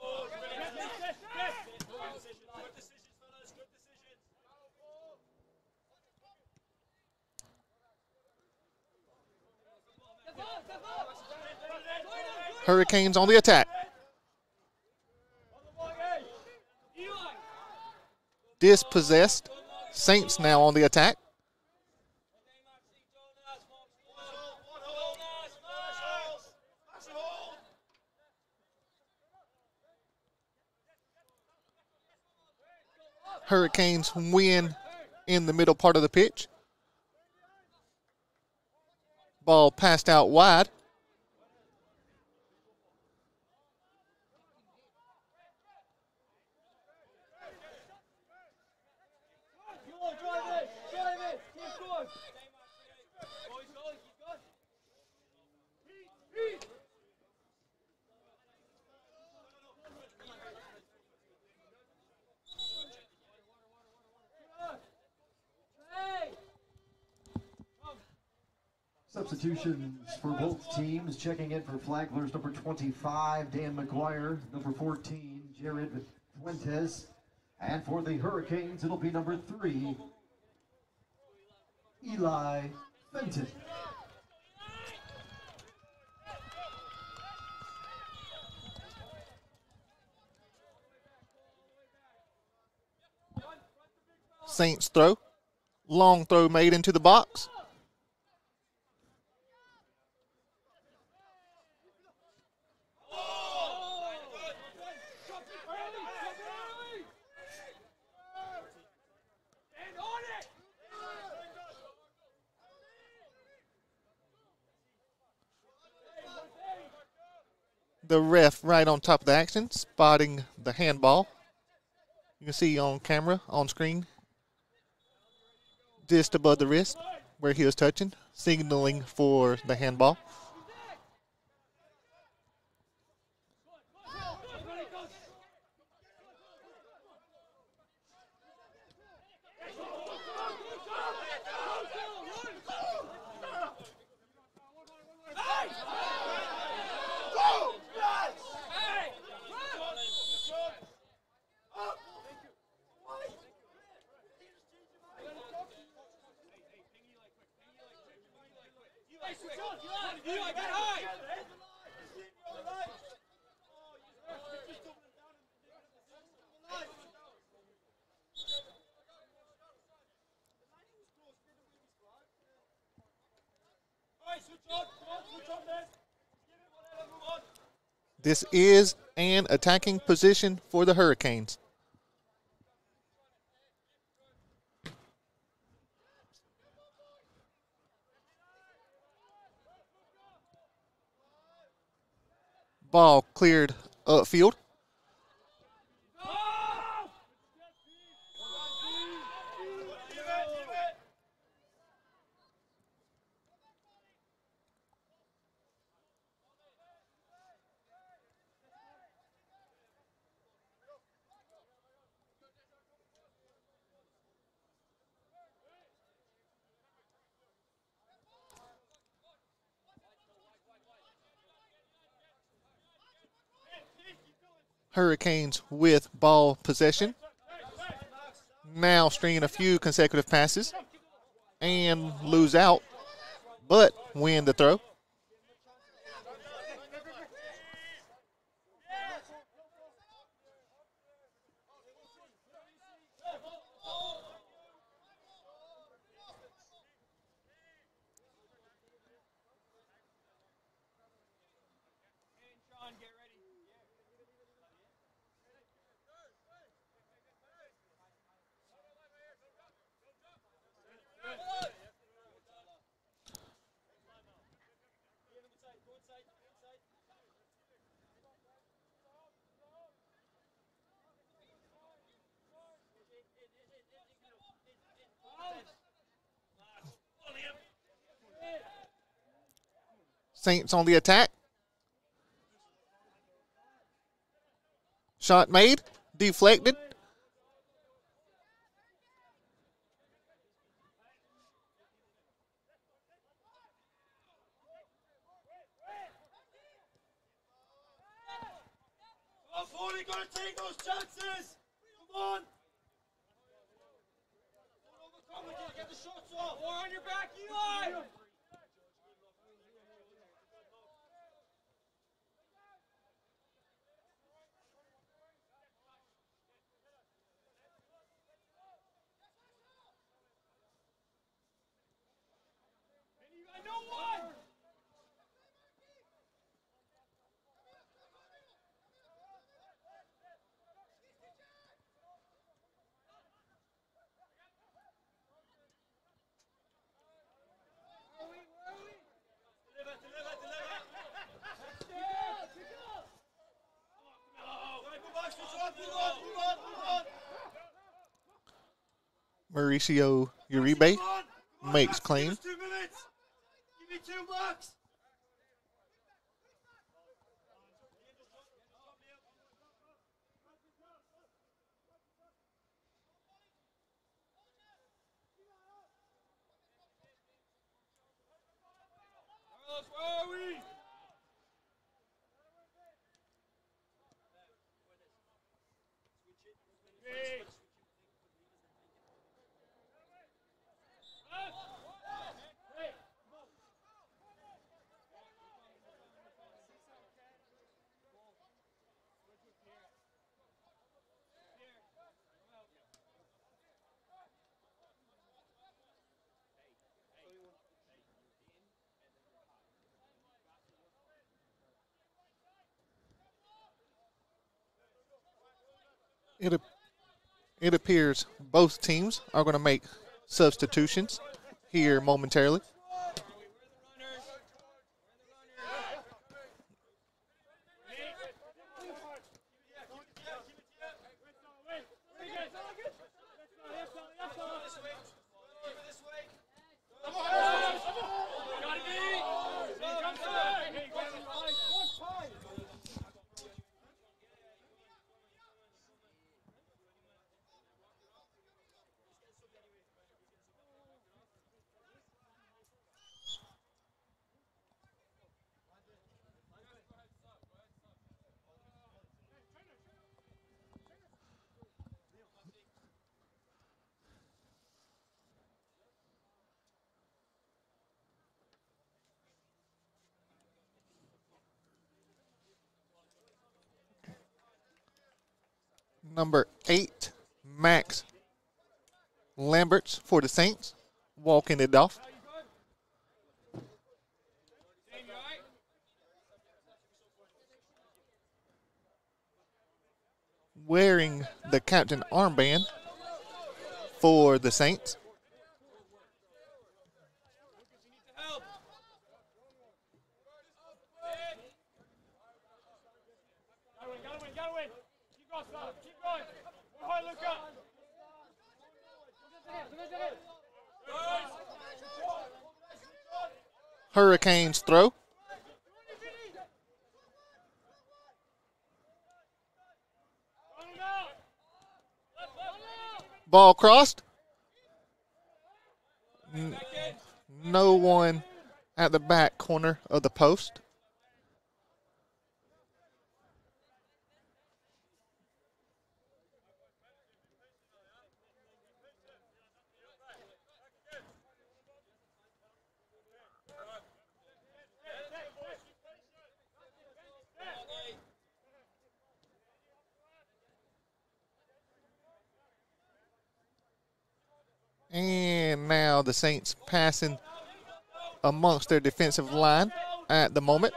Hurricanes on the attack. Dispossessed. Saints now on the attack. Hurricanes win in the middle part of the pitch. Ball passed out wide. Substitutions for both teams. Checking in for Flagler's number 25, Dan McGuire. Number 14, Jared Fuentes. And for the Hurricanes, it'll be number 3, Eli Fenton. Saints throw. Long throw made into the box. The ref right on top of the action, spotting the handball. You can see on camera, on screen, just above the wrist where he was touching, signaling for the handball. This is an attacking position for the Hurricanes. Ball cleared upfield. Hurricanes with ball possession. Now stringing a few consecutive passes and lose out, but win the throw. Saints on the attack. Shot made, deflected. Come on, 40, gotta take those chances. Come on. Get the shots off. More on your back, Eli. Mauricio Uribe makes claim. 2 minutes. Give me 2 blocks. Carlos, where are we? It appears both teams are going to make substitutions here momentarily. Number 8, Max Lamberts for the Saints, walking it off. Wearing the captain armband for the Saints. Hurricanes throw. Ball crossed. No one at the back corner of the post. And now the Saints passing amongst their defensive line at the moment.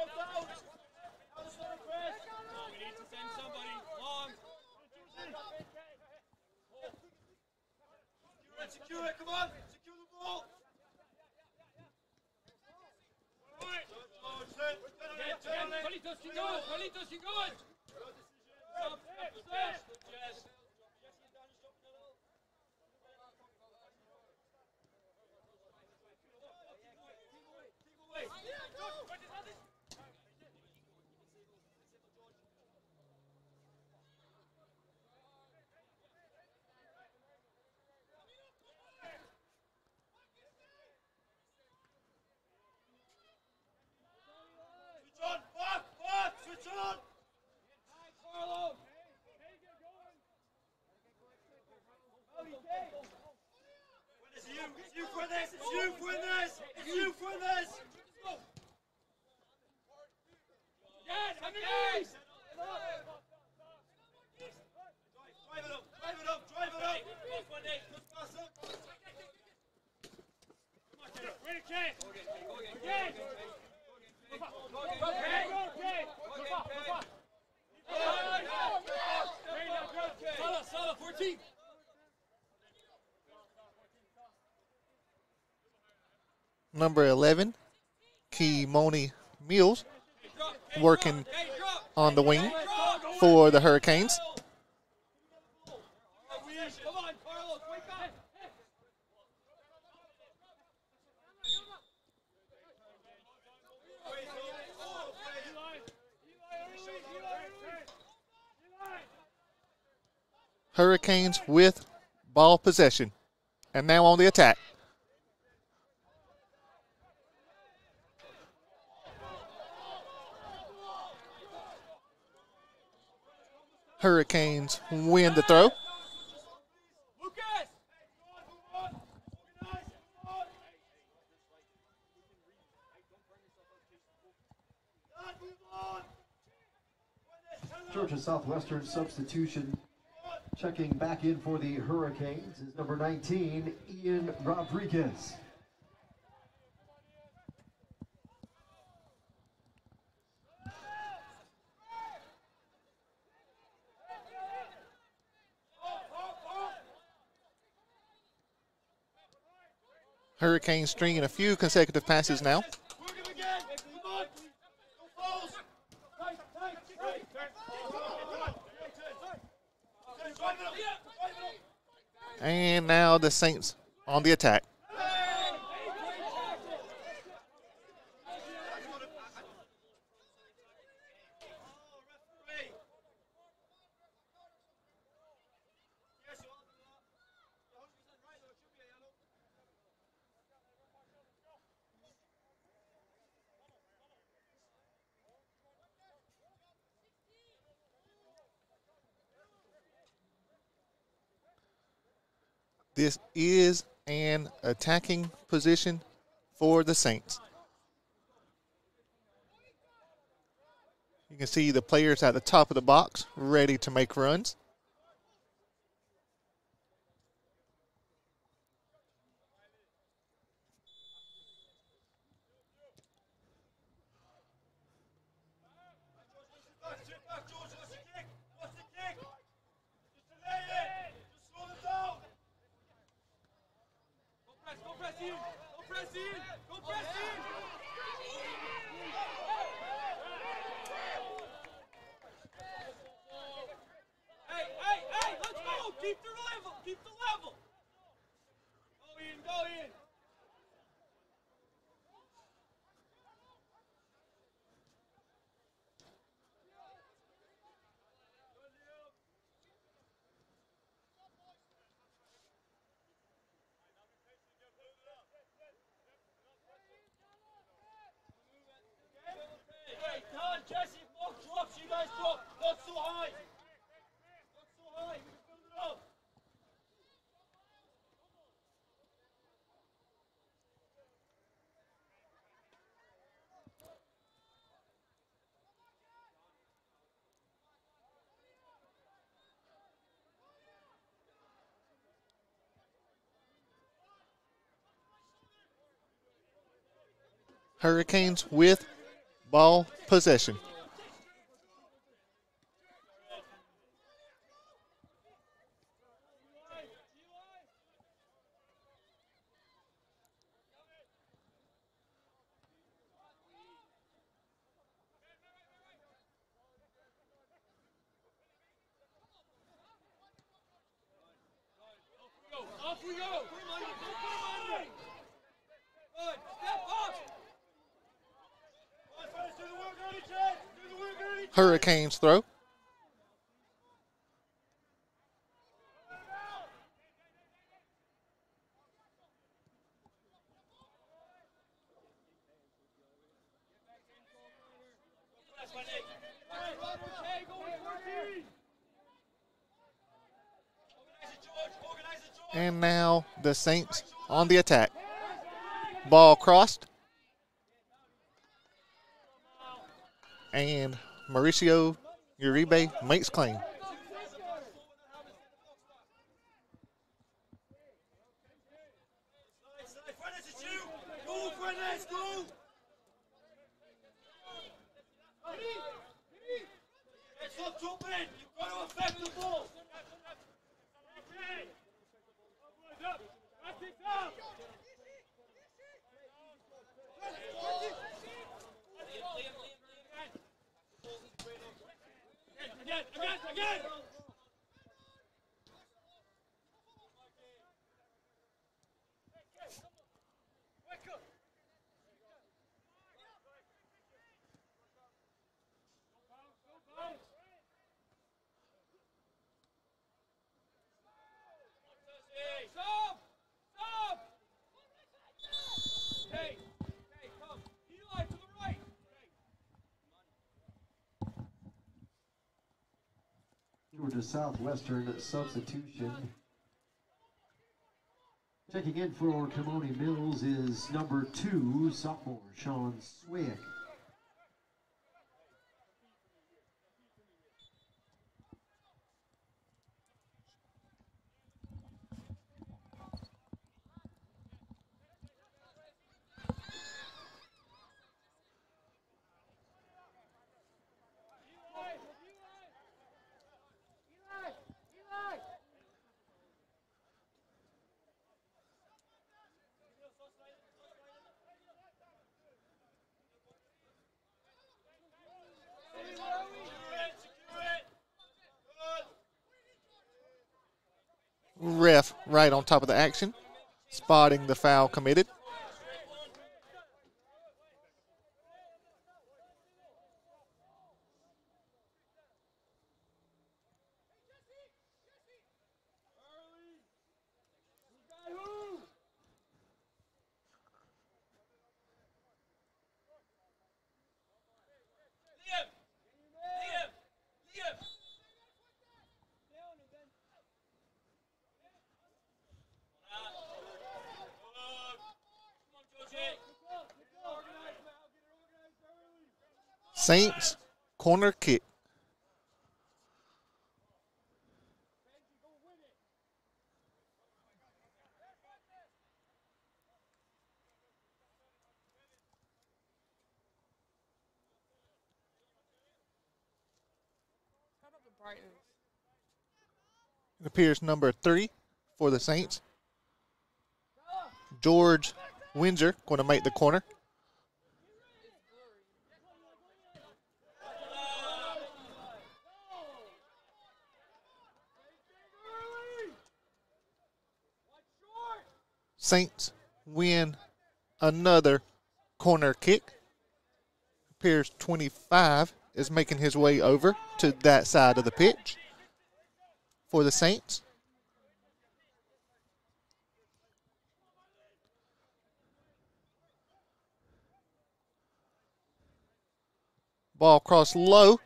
Secure it, come on. Secure the ball. Carlitos, keep going. Carlitos, keep going. you for this. It's you for this. It's you for this. Yes, underneath. Drive it up. Drive it up. Drive it up. Come on, Kate. Ready, Kate. Go again. Go again. Sala, 14. Number 11, Kimoni Mills, working on the wing for the Hurricanes. Come on, Carlos, wake up. Hurricanes with ball possession, and now on the attack. Hurricanes win the throw. Georgia Southwestern substitution. Checking back in for the Hurricanes is number 19, Ian Rodriguez. Hurricanes stringing a few consecutive passes now. And now the Saints on the attack. This is an attacking position for the Saints. You can see the players at the top of the box ready to make runs. Jesse, more drops, you guys drop. Not so high. Not so high. We can build it up. Hurricanes with ball possession. Off we go. Good. Step up. Do the work early, Chad. Do the work early. Hurricanes throw. And now the Saints on the attack. Ball crossed. And Mauricio Uribe makes claim. Again! Stop! Stop! Hey, come. Eli, to the right. Georgia Southwestern substitution. Checking in for Kimoni Mills is number 2, sophomore Sean Swick. Ref right on top of the action, spotting the foul committed. Saints corner kick. It appears number 3 for the Saints. George Windsor going to make the corner. Saints win another corner kick. Appears 25 is making his way over to that side of the pitch for the Saints. Ball crossed low.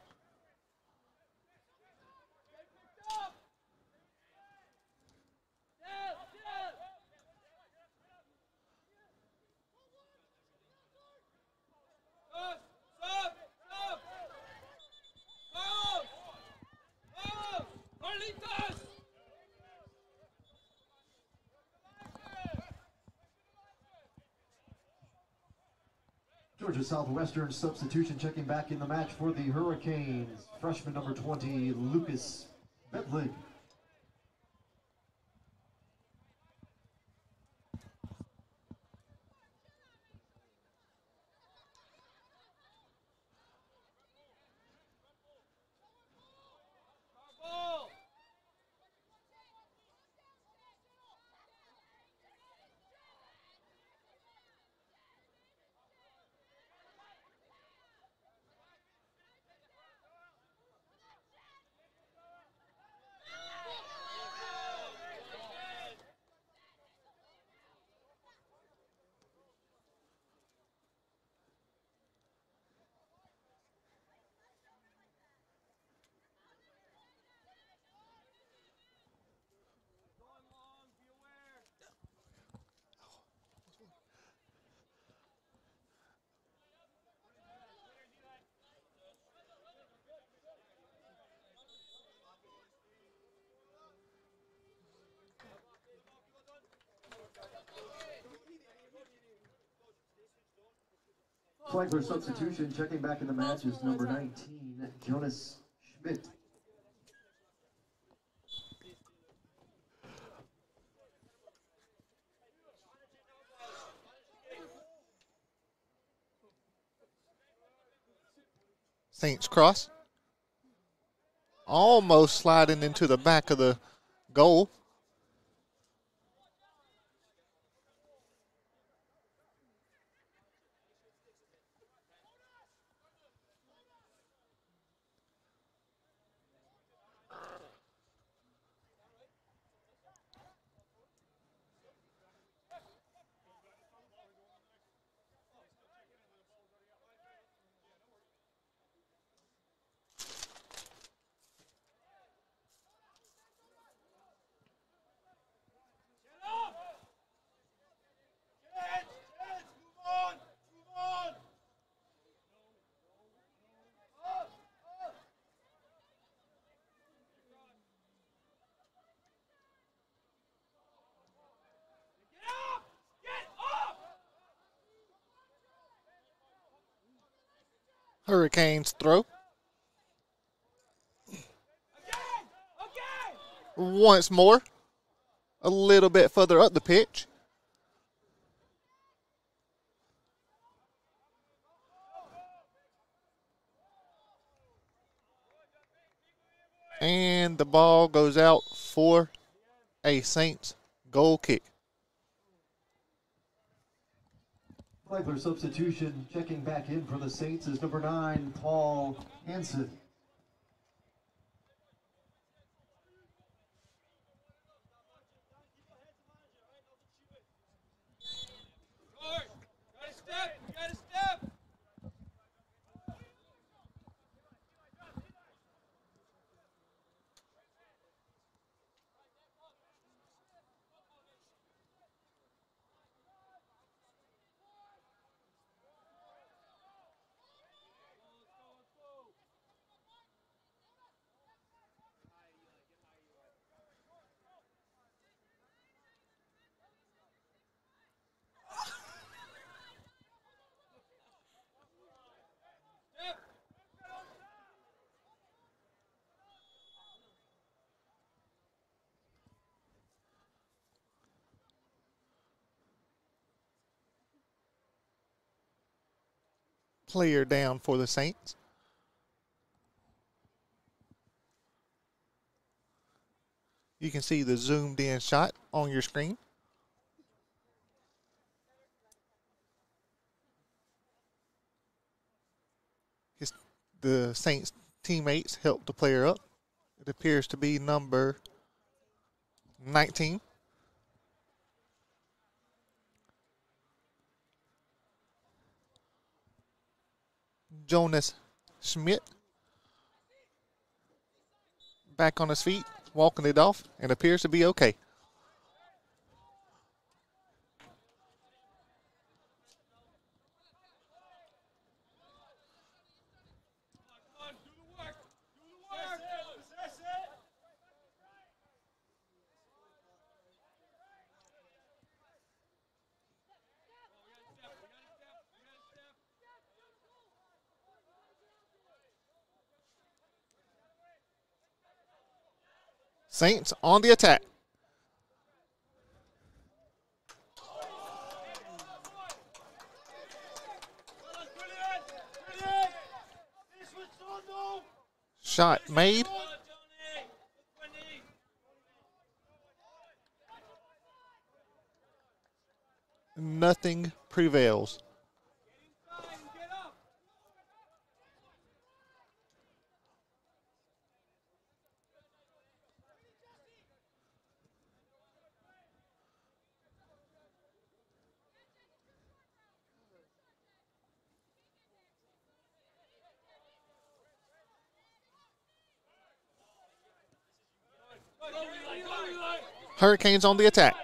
Georgia Southwestern substitution checking back in the match for the Hurricanes. Freshman number 20, Lucas Bentley. Flagler substitution, checking back in the match is number 19, Jonas Schmidt. Saints cross. Almost sliding into the back of the goal. Hurricanes throw. Once more, a little bit further up the pitch. And the ball goes out for a Saints goal kick. Flagler substitution, checking back in for the Saints is number 9, Paul Hansen. Player down for the Saints. You can see the zoomed in shot on your screen. The Saints teammates helped the player up. It appears to be number 19. Jonas Schmidt back on his feet, walking it off, and appears to be okay. Saints on the attack. Shot made. Nothing prevails. Hurricanes on the attack.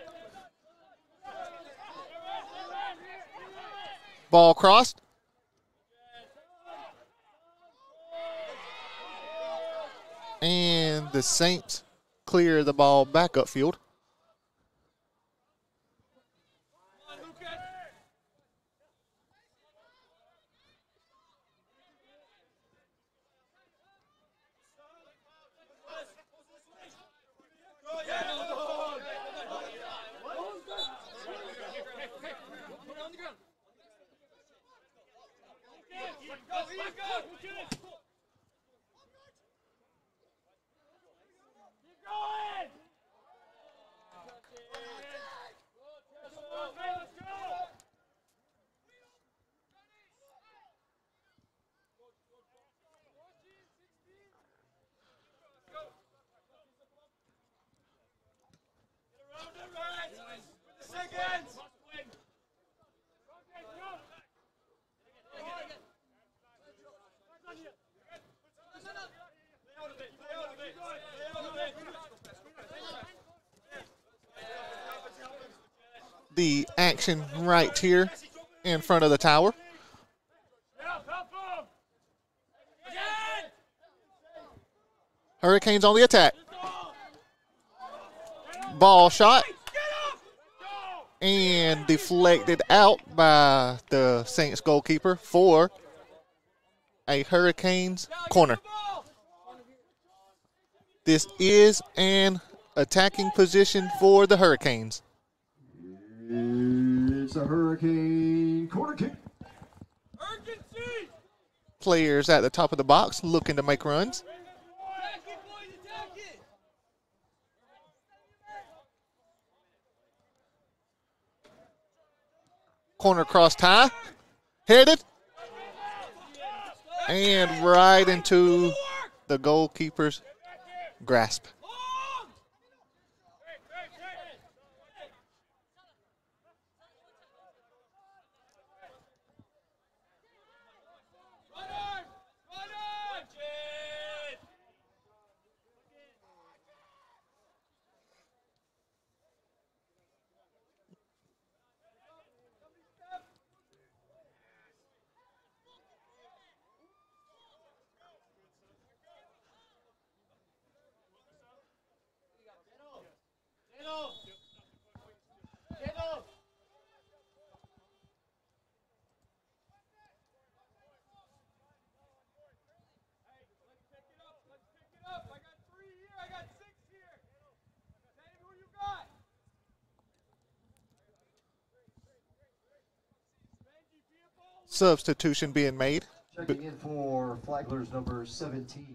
Ball crossed. And the Saints clear the ball back upfield. the action right here in front of the tower. Hurricanes on the attack. Ball shot. And deflected out by the Saints goalkeeper for a Hurricanes corner. This is an attacking position for the Hurricanes. It's a Hurricane corner kick. Players at the top of the box looking to make runs. Corner cross tie, headed, and right into the goalkeeper's grasp. Substitution being made. Checking in for Flagler's number 17.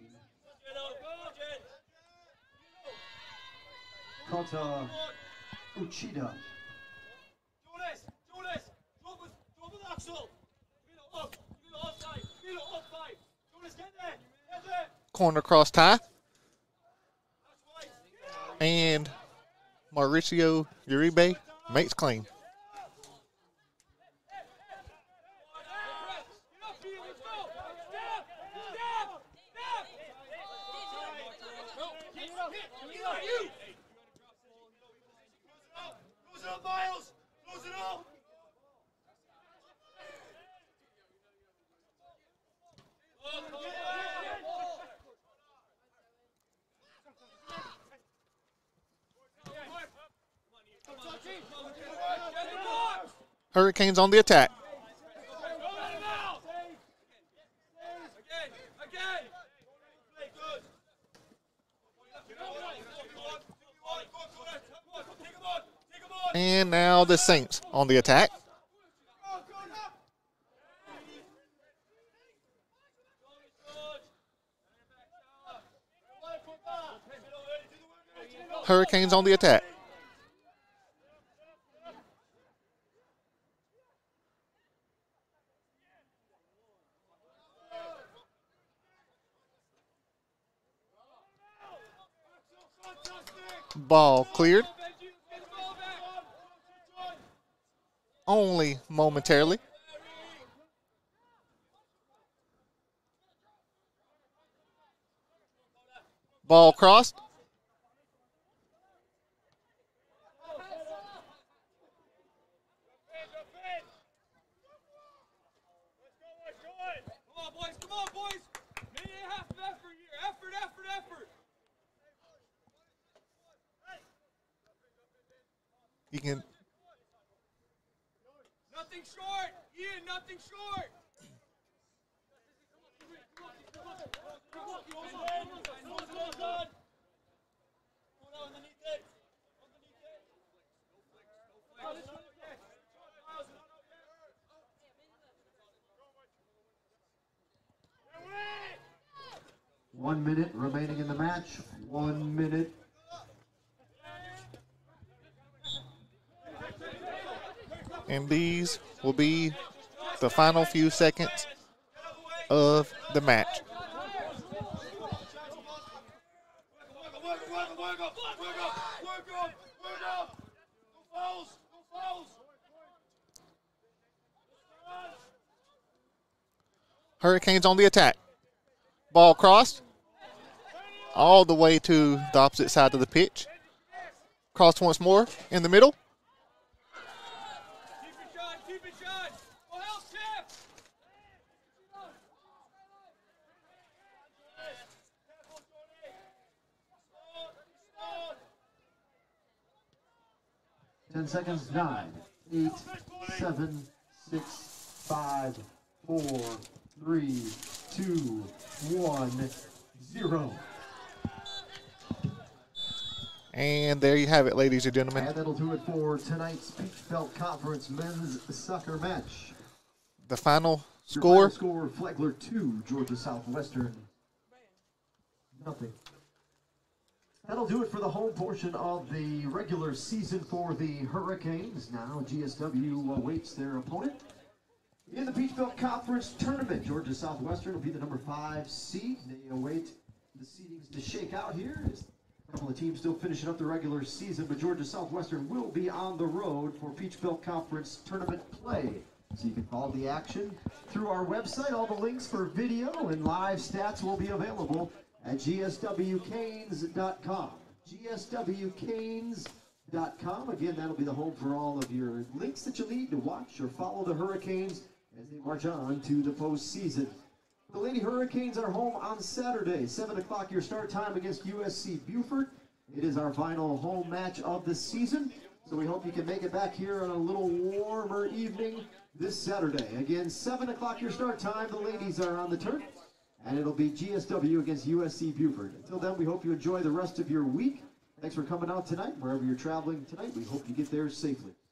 Kota Uchida. Corner cross tie. And Mauricio Uribe makes claim. Hurricanes on the attack. And now the Saints on the attack. Hurricanes on the attack. Ball cleared. Only momentarily. Ball crossed. Come on, boys. Minute and a half of effort here. Effort. You can. Nothing short. Ian, nothing short. One minute remaining in the match. 1 minute. And these will be the final few seconds of the match. Hurricanes on the attack. Ball crossed all the way to the opposite side of the pitch. Crossed once more in the middle. keep it, John. Go help, Chip. Slow. 10 seconds. 9, 8, 7, 6, 5, 4, 3, 2, 1, 0. And there you have it, ladies and gentlemen. And that'll do it for tonight's Peach Belt Conference men's soccer match. The final Your score? Final score, Flagler 2, Georgia Southwestern nothing. That'll do it for the home portion of the regular season for the Hurricanes. Now GSW awaits their opponent. In the Peach Belt Conference Tournament, Georgia Southwestern will be the number 5 seed. They await the seedings to shake out here. A couple of teams still finishing up the regular season, but Georgia Southwestern will be on the road for Peach Belt Conference Tournament play. So you can follow the action through our website. All the links for video and live stats will be available at gswcanes.com. gswcanes.com. Again, that'll be the home for all of your links that you'll need to watch or follow the Hurricanes as they march on to the postseason. The Lady Hurricanes are home on Saturday, 7 o'clock your start time against USC Beaufort. It is our final home match of the season, so we hope you can make it back here on a little warmer evening this Saturday. Again, 7 o'clock your start time. The ladies are on the turf, and it'll be GSW against USC Beaufort. Until then, we hope you enjoy the rest of your week. Thanks for coming out tonight. Wherever you're traveling tonight, we hope you get there safely.